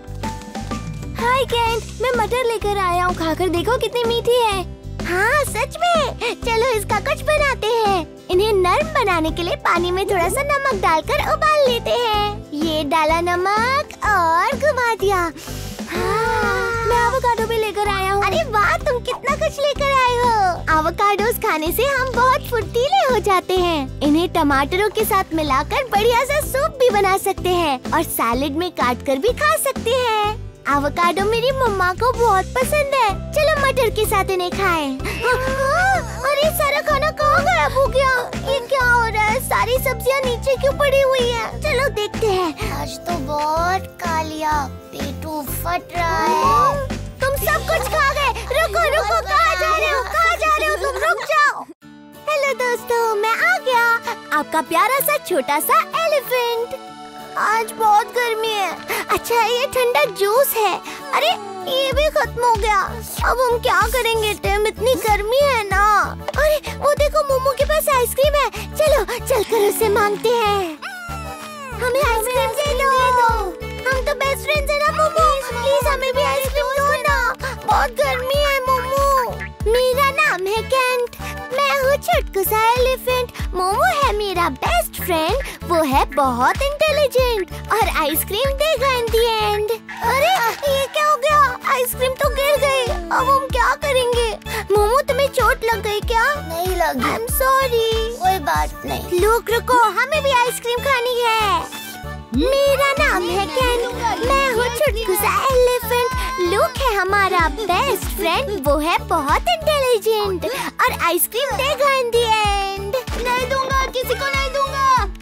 हाय कैंट, मैं मटर लेकर आया हूँ, खाकर देखो कितनी मीठी है। हाँ सच में, चलो इसका कुछ बनाते हैं। इन्हें नरम बनाने के लिए पानी में थोड़ा सा नमक डालकर उबाल लेते हैं। ये डाला नमक और घुमा दिया। हाँ, मैं एवोकाडो भी लेकर आया हूँ। अरे वाह, तुम कितना कुछ लेकर आए हो। एवोकाडोस खाने से हम बहुत फुर्तीले हो जाते हैं। इन्हें टमाटरों के साथ मिलाकर बढ़िया सा सूप भी बना सकते हैं और सैलेड में काट कर भी खा सकते हैं। एवोकाडो मेरी मम्मा को बहुत पसंद है। चलो मटर के साथ इन्हें खाएं। अरे सारा खाना कहाँ गायब हो गया? ये क्या हो रहा है? सारी सब्जियाँ नीचे क्यों पड़ी हुई हैं? चलो देखते हैं। आज तो बहुत खा लिया, पेटू फट रहा है। तुम सब कुछ खा गए। रुको रुको, कहाँ जा रहे हो? कहाँ जा रहे हो तुम? रुक जाओ। हेलो दोस्तों, मैं आ गया, आपका प्यारा सा छोटा सा एलिफेंट। आज बहुत गर्मी है। अच्छा ये ठंडा जूस है। अरे ये भी खत्म हो गया। अब हम क्या करेंगे टिम, इतनी गर्मी है ना। अरे वो देखो, मोमो के पास आइसक्रीम है। चलो चलकर उससे मांगते हैं। हमें आइसक्रीम दे दो। हम तो बेस्ट फ्रेंड्स हैं ना मोमो, प्लीज हमें भी आइसक्रीम दो ना। बहुत गर्मी है मोमो। मेरा नाम है कैंट, मैं हूँ छुटकू सा एलिफेंट। मोमो है मेरा बेस्ट फ्रेंड, वो है बहुत इंटेलिजेंट और आइसक्रीम देगा इन दी एंड। अरे ये क्या हो गया? आइसक्रीम तो गिर गई। अब हम क्या करेंगे? मोमो तुम्हें चोट लग गई क्या? नहीं लगी। I am sorry. कोई बात नहीं। लोग रुको, हमें भी आइसक्रीम खानी है। मेरा नाम है कैंट, मैं हूँ छुटकू सा एलिफेंट। लूक है हमारा बेस्ट फ्रेंड, वो है बहुत इंटेलिजेंट और आइसक्रीम देगा इन दी एंड। नहीं दूंगा, किसी को नहीं दूंगा।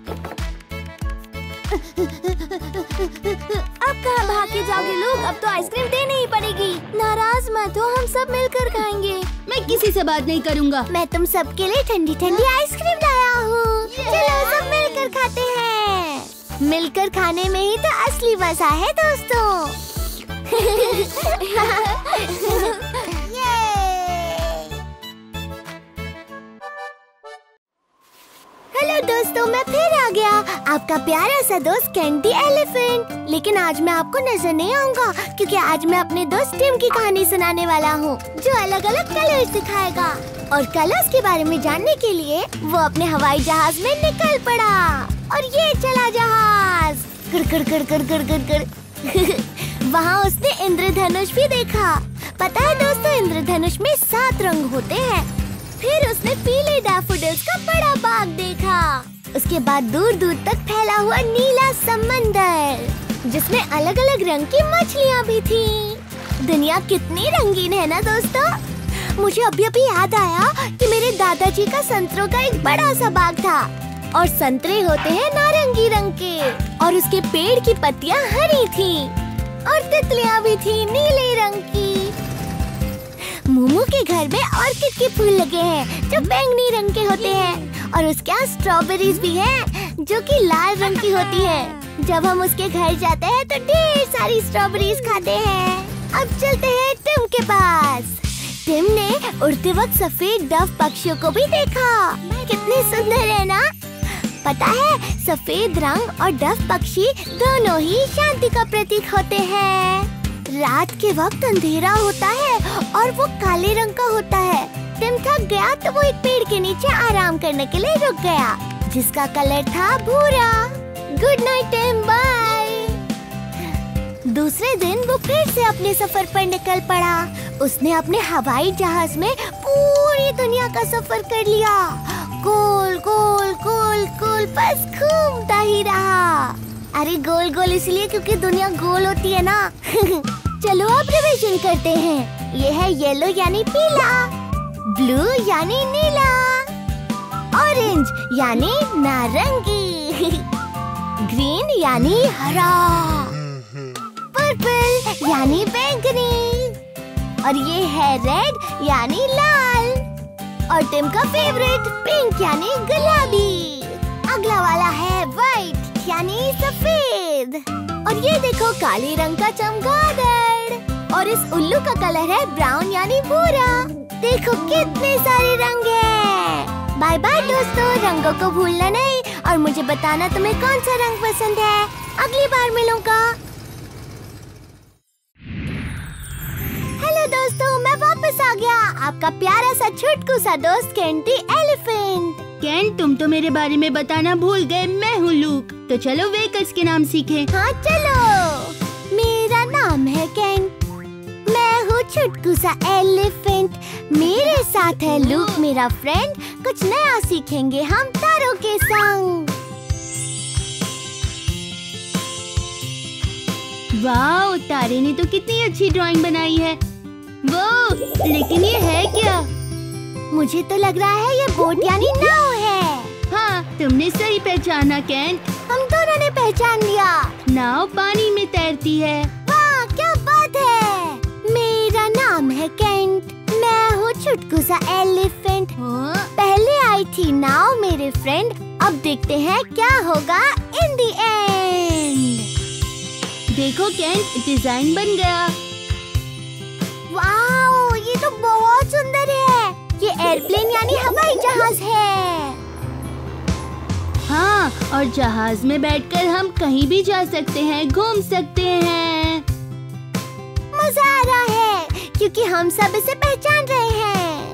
अब कहाँ भाग के जाओगे लोग? अब तो आइसक्रीम देनी ही पड़ेगी। नाराज मत हो, हम सब मिलकर खाएंगे। मैं किसी से बात नहीं करूँगा। मैं तुम सबके लिए ठंडी ठंडी आइसक्रीम लाया हूँ। चलो सब मिलकर खाते हैं। मिलकर खाने में ही तो असली मजा है दोस्तों। हेलो दोस्तों, मैं फिर आ गया, आपका प्यारा सा दोस्त कैंडी एलिफेंट। लेकिन आज मैं आपको नजर नहीं आऊंगा क्योंकि आज मैं अपने दोस्त टिम की कहानी सुनाने वाला हूँ, जो अलग अलग कलर्स दिखाएगा। और कलर्स के बारे में जानने के लिए वो अपने हवाई जहाज में निकल पड़ा। और ये चला जहाज कर कर कर कर कर कर कर वहाँ उसने इंद्रधनुष भी देखा। पता है दोस्तों, इंद्रधनुष में सात रंग होते हैं। फिर उसने पीले डैफोडिल्स का बड़ा बाग देखा। उसके बाद दूर दूर तक फैला हुआ नीला समंदर, जिसमें अलग अलग रंग की मछलियाँ भी थी। दुनिया कितनी रंगीन है ना दोस्तों। मुझे अभी अभी याद आया कि मेरे दादाजी का संतरों का एक बड़ा सा बाग था। और संतरे होते हैं नारंगी रंग के, और उसके पेड़ की पत्तियाँ हरी थी, और तितलियाँ भी थी नीले रंग की। मोमो के घर में ऑर्किड के फूल लगे हैं जो बैंगनी रंग के होते हैं, और उसके यहाँ स्ट्रॉबेरीज भी हैं जो कि लाल रंग की होती है। जब हम उसके घर जाते हैं तो ढेर सारी स्ट्रॉबेरीज खाते हैं। अब चलते हैं टिम के पास। टिम ने उड़ते वक्त सफेद डव पक्षियों को भी देखा। कितने सुंदर है ना। पता है, सफेद रंग और डव पक्षी दोनों ही शांति का प्रतीक होते हैं। रात के वक्त अंधेरा होता है और वो काले रंग का होता है। टिम थक गया तो वो एक पेड़ के नीचे आराम करने के लिए रुक गया, जिसका कलर था भूरा। Good night Tim, bye. दूसरे दिन वो फिर से अपने सफर पर निकल पड़ा। उसने अपने हवाई जहाज में पूरी दुनिया का सफर कर लिया। गोल गोल गोल गोल बस घूमता ही रहा। अरे गोल गोल इसलिए क्योंकि दुनिया गोल होती है ना। चलो अब रिवीजन करते हैं। ये है येलो यानी पीला, ब्लू यानी नीला, ऑरेंज यानी नारंगी, ग्रीन यानी हरा, पर्पल यानी बैंगनी, और ये है रेड यानी लाल, और टिम का फेवरेट पिंक यानी गुलाबी। अगला वाला है व्हाइट यानी सफेद, और ये देखो काले रंग का चमगादड़, और इस उल्लू का कलर है ब्राउन यानी भूरा। देखो कितने सारे रंग हैं। बाय बाय दोस्तों, रंगों को भूलना नहीं, और मुझे बताना तुम्हें कौन सा रंग पसंद है। अगली बार मिलूंगा। हेलो दोस्तों, मैं वापस आ गया, आपका प्यारा सा छुटकू सा दोस्त कैंडी एलिफेंट। कैन, तुम तो मेरे बारे में बताना भूल गए। मैं हूँ लूक, तो चलो व्हीकल्स के नाम सीखें। हाँ चलो। मेरा नाम है कैन, मैं हूँ छुटकू सा एलिफेंट। मेरे साथ है लूक मेरा फ्रेंड। कुछ नया सीखेंगे हम तारों के संग। वाह, तारे ने तो कितनी अच्छी ड्राइंग बनाई है। वो, लेकिन ये है क्या? मुझे तो लग रहा है ये बोट यानी नाव है। हाँ, तुमने सही पहचाना कैन। हम दोनों ने पहचान लिया। नाव पानी में तैरती है। वाह, क्या बात है। मेरा नाम है कैंट, मैं हूँ छुटकू सा एलिफेंट। पहले आई थी नाव मेरे फ्रेंड, अब देखते हैं क्या होगा इन दी एंड। देखो कैंट, डिजाइन बन गया। वाओ, ये तो बहुत सुंदर है। ये एयरप्लेन यानी हवाई जहाज है। हाँ, और जहाज में बैठकर हम कहीं भी जा सकते हैं, घूम सकते हैं। मजा आ रहा है क्योंकि हम सब इसे पहचान रहे हैं।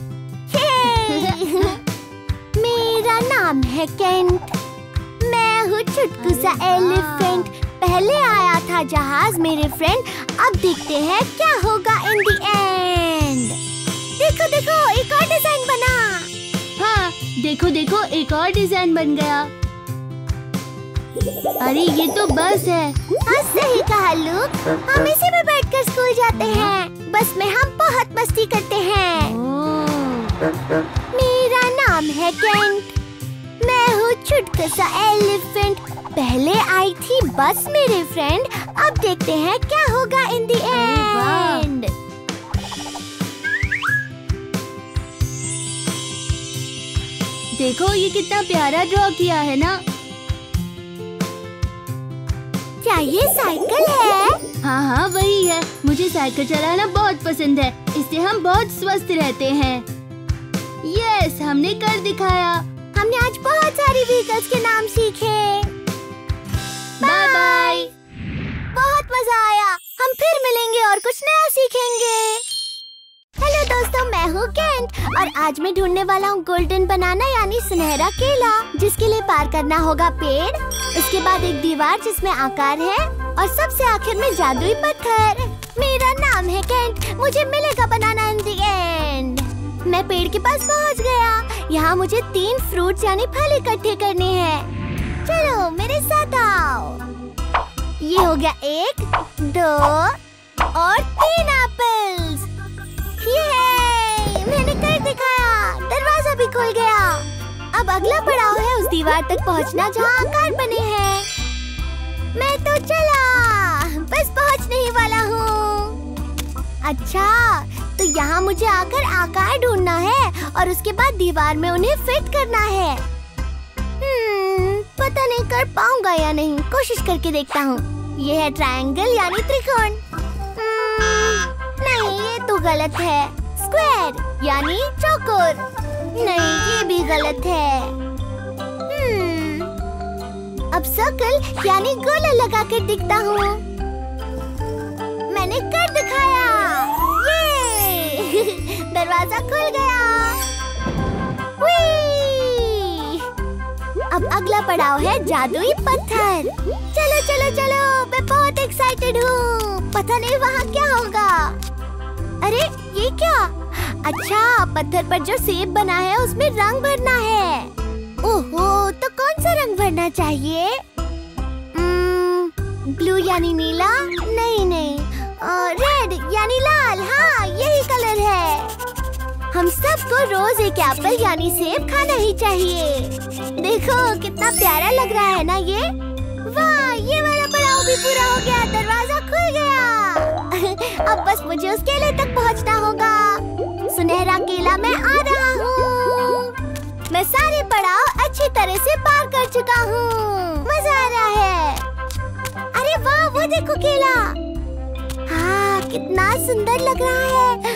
मेरा नाम है कैंट, मैं हूँ छुटकू सा एलिफेंट। पहले आया था जहाज मेरे फ्रेंड, अब देखते हैं क्या होगा इन दी एंड। देखो देखो, एक और डिजाइन बना। हाँ, देखो देखो, एक और डिजाइन बन गया। अरे ये तो बस है। हाँ, सही कहा लूक, हम इसी में बैठकर स्कूल जाते हैं। बस में हम बहुत मस्ती करते हैं। मेरा नाम है कैंट, मैं हूँ छुटकू सा एलिफेंट। पहले आई थी बस मेरे फ्रेंड, अब देखते हैं क्या होगा इन दी एंड। देखो ये कितना प्यारा ड्रॉ किया है ना। क्या ये साइकिल है? हाँ हाँ वही है। मुझे साइकिल चलाना बहुत पसंद है, इससे हम बहुत स्वस्थ रहते हैं। यस, हमने कर दिखाया। हमने आज बहुत सारी व्हीकल्स के नाम सीखे। Bye bye. बहुत मजा आया। हम फिर मिलेंगे और कुछ नया सीखेंगे। हेलो दोस्तों, मैं हूँ केंट और आज मैं ढूंढने वाला हूँ गोल्डन बनाना यानी सुनहरा केला, जिसके लिए पार करना होगा पेड़, उसके बाद एक दीवार जिसमें आकार है और सबसे आखिर में जादुई पत्थर। मेरा नाम है केंट, मुझे मिलेगा बनाना इन द एंड। मैं पेड़ के पास पहुँच गया। यहाँ मुझे तीन फ्रूट्स यानी फल इकट्ठे करने हैं। चलो मेरे साथ आओ। ये हो गया एक, दो और तीन एप्पल्स। ये मैंने कर दिखाया, दरवाजा भी खुल गया। अब अगला पड़ाव है उस दीवार तक पहुंचना जहां आकार बने हैं। मैं तो चला, बस पहुंचने ही वाला हूँ। अच्छा, तो यहाँ मुझे आकर आकार ढूंढना है और उसके बाद दीवार में उन्हें फिट करना है। हम्म, पता नहीं कर पाऊंगा या नहीं, कोशिश करके देखता हूँ। ये है ट्रायंगल यानी त्रिकोण। नहीं, ये तो गलत है। स्क्वायर यानी चौकोर। नहीं, ये भी गलत है। हम्म, अब सर्कल यानी गोला लगा कर दिखता हूँ। मैंने कर दिखाया। ये दरवाजा खुल गया। हुई! अब अगला पड़ाव है जादुई पत्थर। चलो चलो चलो, मैं बहुत एक्साइटेड हूँ। पता नहीं वहाँ क्या होगा। अरे ये क्या? अच्छा, पत्थर पर जो शेप बना है उसमें रंग भरना है। ओहो, तो कौन सा रंग भरना चाहिए? ब्लू यानी नीला? नहीं नहीं, रेड यानी लाल। हाँ, यही कलर है। हम सबको रोज एक एप्पल यानी सेब खाना ही चाहिए। देखो कितना प्यारा लग रहा है ना ये। वाह, ये वाला पड़ाव भी पूरा हो गया। दरवाजा खुल गया। अब बस मुझे उस केले तक पहुंचना होगा। सुनहरा केला मैं आ रहा हूँ। मैं सारे पड़ाव अच्छी तरह से पार कर चुका हूँ। मजा आ रहा है। अरे वाह, वो देखो केला। हाँ, कितना सुंदर लग रहा है।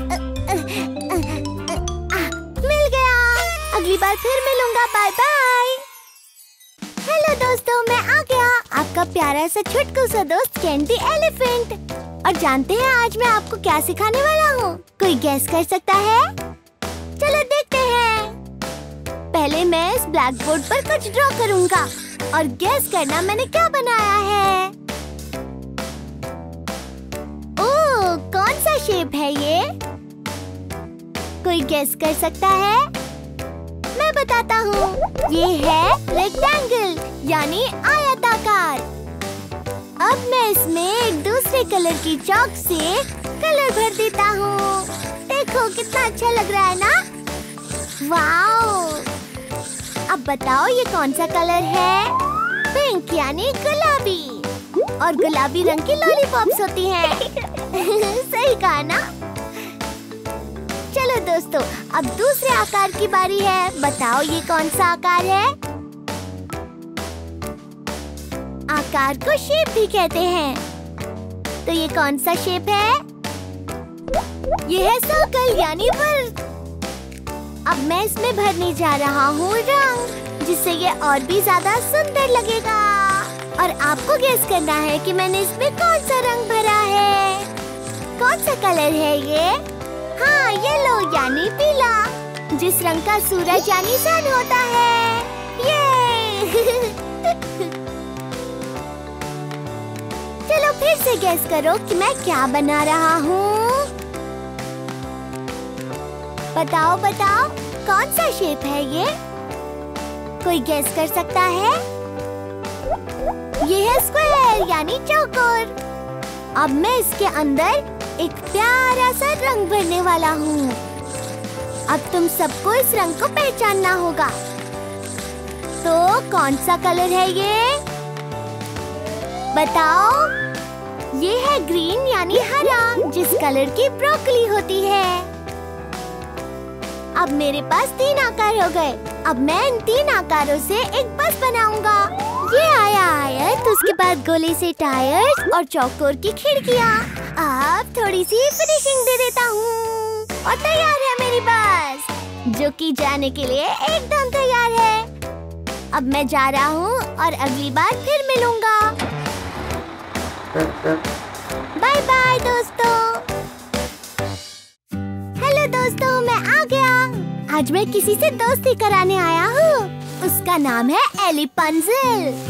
मिल गया। अगली बार फिर मिलूंगा। Bye bye. हेलो दोस्तों, मैं आ गया, आपका प्यारा सा छुटकू सा दोस्त कैंडी एलिफेंट। और जानते हैं आज मैं आपको क्या सिखाने वाला हूँ? कोई गैस कर सकता है? चलो देखते हैं। पहले मैं इस ब्लैक बोर्ड पर कुछ ड्रॉ करूँगा और गैस करना मैंने क्या बनाया है। ओह, कौन सा शेप है ये? कोई गैस कर सकता है? मैं बताता हूँ, ये है रेक्टेंगल यानी आयताकार। अब मैं इसमें एक दूसरे कलर की चॉक से कलर भर देता हूँ। देखो कितना अच्छा लग रहा है ना? वाओ! अब बताओ ये कौन सा कलर है? पिंक यानी गुलाबी। और गुलाबी रंग की लॉलीपॉप्स होती हैं। सही कहा ना? चलो दोस्तों, अब दूसरे आकार की बारी है। बताओ ये कौन सा आकार है? आकार को शेप भी कहते हैं। तो ये कौन सा शेप है? ये है सर्कल यानी वर्ग। अब मैं इसमें भरने जा रहा हूँ रंग, जिससे ये और भी ज्यादा सुंदर लगेगा। और आपको गेस करना है कि मैंने इसमें कौन सा रंग भरा है। कौन सा कलर है ये? हाँ, येलो यानी पीला, जिस रंग का सूरज यानी सन होता है। ये चलो फिर से गेस करो कि मैं क्या बना रहा हूँ। बताओ बताओ, कौन सा शेप है ये? कोई गेस कर सकता है? ये है स्क्वायर यानी चौकोर। अब मैं इसके अंदर एक प्यारा सा रंग भरने वाला हूँ। अब तुम सबको इस रंग को पहचानना होगा। तो कौन सा कलर है ये? बताओ। ये है ग्रीन यानी हरा, जिस कलर की ब्रोकली होती है। अब मेरे पास तीन आकार हो गए। अब मैं इन तीन आकारों से एक बस बनाऊंगा। ये आया आयत, उसके बाद गोले से टायर्स और चौकोर की खिड़कियाँ। अब थोड़ी सी फिनिशिंग दे देता हूँ और तैयार है मेरी बस। जो कि जाने के लिए एकदम तैयार है। अब मैं जा रहा हूँ और अगली बार फिर मिलूंगा। बाय बाय दोस्तों। हेलो दोस्तों, मैं आ गया। आज मैं किसी से दोस्ती कराने आया हूँ। उसका नाम है एलिफेंट।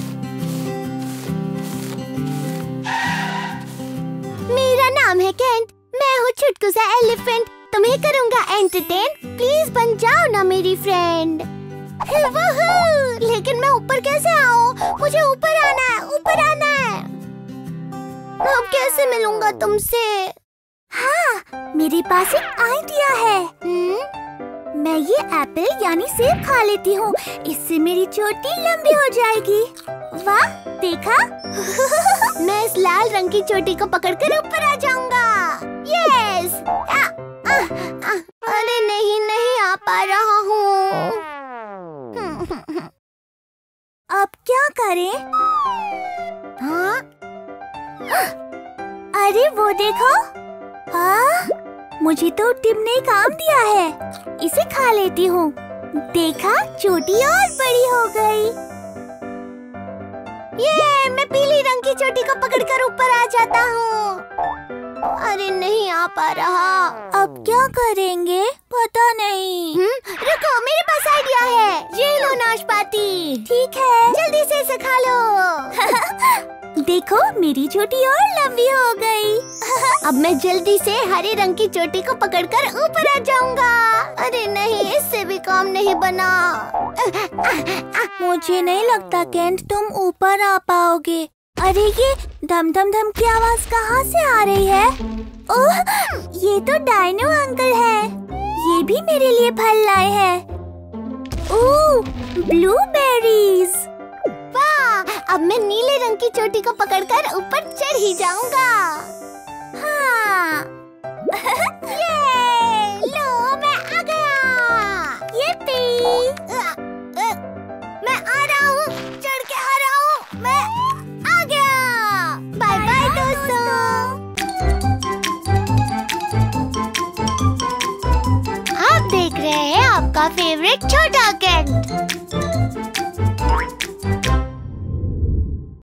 मेरा नाम है केंट। मैं हूँ छुटकू सा एलिफेंट। तुम्हें करूँगा एंटरटेन। प्लीज बन जाओ ना मेरी फ्रेंड। लेकिन मैं ऊपर कैसे आऊँ? मुझे ऊपर आना है, ऊपर आना है। अब कैसे मिलूंगा तुमसे? हाँ, मेरे पास एक आइडिया है। हुँ? मैं ये एप्पल यानी सेब खा लेती हूँ। इससे मेरी चोटी लंबी हो जाएगी। वाह, देखा? मैं इस लाल रंग की चोटी को पकड़कर ऊपर आ जाऊंगा। यस! आ, आ, आ, अरे नहीं नहीं आ पा रहा हूँ। अब क्या करें? हाँ? अरे वो देखो। हाँ, मुझे तो टिम ने काम दिया है। इसे खा लेती हूँ। देखा, चोटी और बड़ी हो गई। ये मैं पीली रंग की चोटी को पकड़कर ऊपर आ जाता हूँ। अरे नहीं आ पा रहा। अब क्या करेंगे? पता नहीं। हुँ? रुको, मेरे पास आइडिया है। ये लो नाशपाती। ठीक है, जल्दी से इसे खा लो। देखो, मेरी चोटी और लंबी हो गई। अब मैं जल्दी से हरे रंग की चोटी को पकड़कर ऊपर आ जाऊंगा। अरे नहीं, इससे भी काम नहीं बना। मुझे नहीं लगता केंट तुम ऊपर आ पाओगे। अरे ये धम धम धम की आवाज कहाँ से आ रही है? ओह, ये तो डायनो अंकल है। ये भी मेरे लिए फल लाए हैं। Oh, blueberries. वाह, अब मैं नीले रंग की चोटी को पकड़कर ऊपर चढ़ ही जाऊंगा। हाँ। ये लो, मैं आ गया। ये मैं आ रहा हूँ, चढ़ के आ रहा हूँ। मैं आ गया। बाय बाय दोस्तों। आप देख रहे हैं आपका फेवरेट छोटा केंट।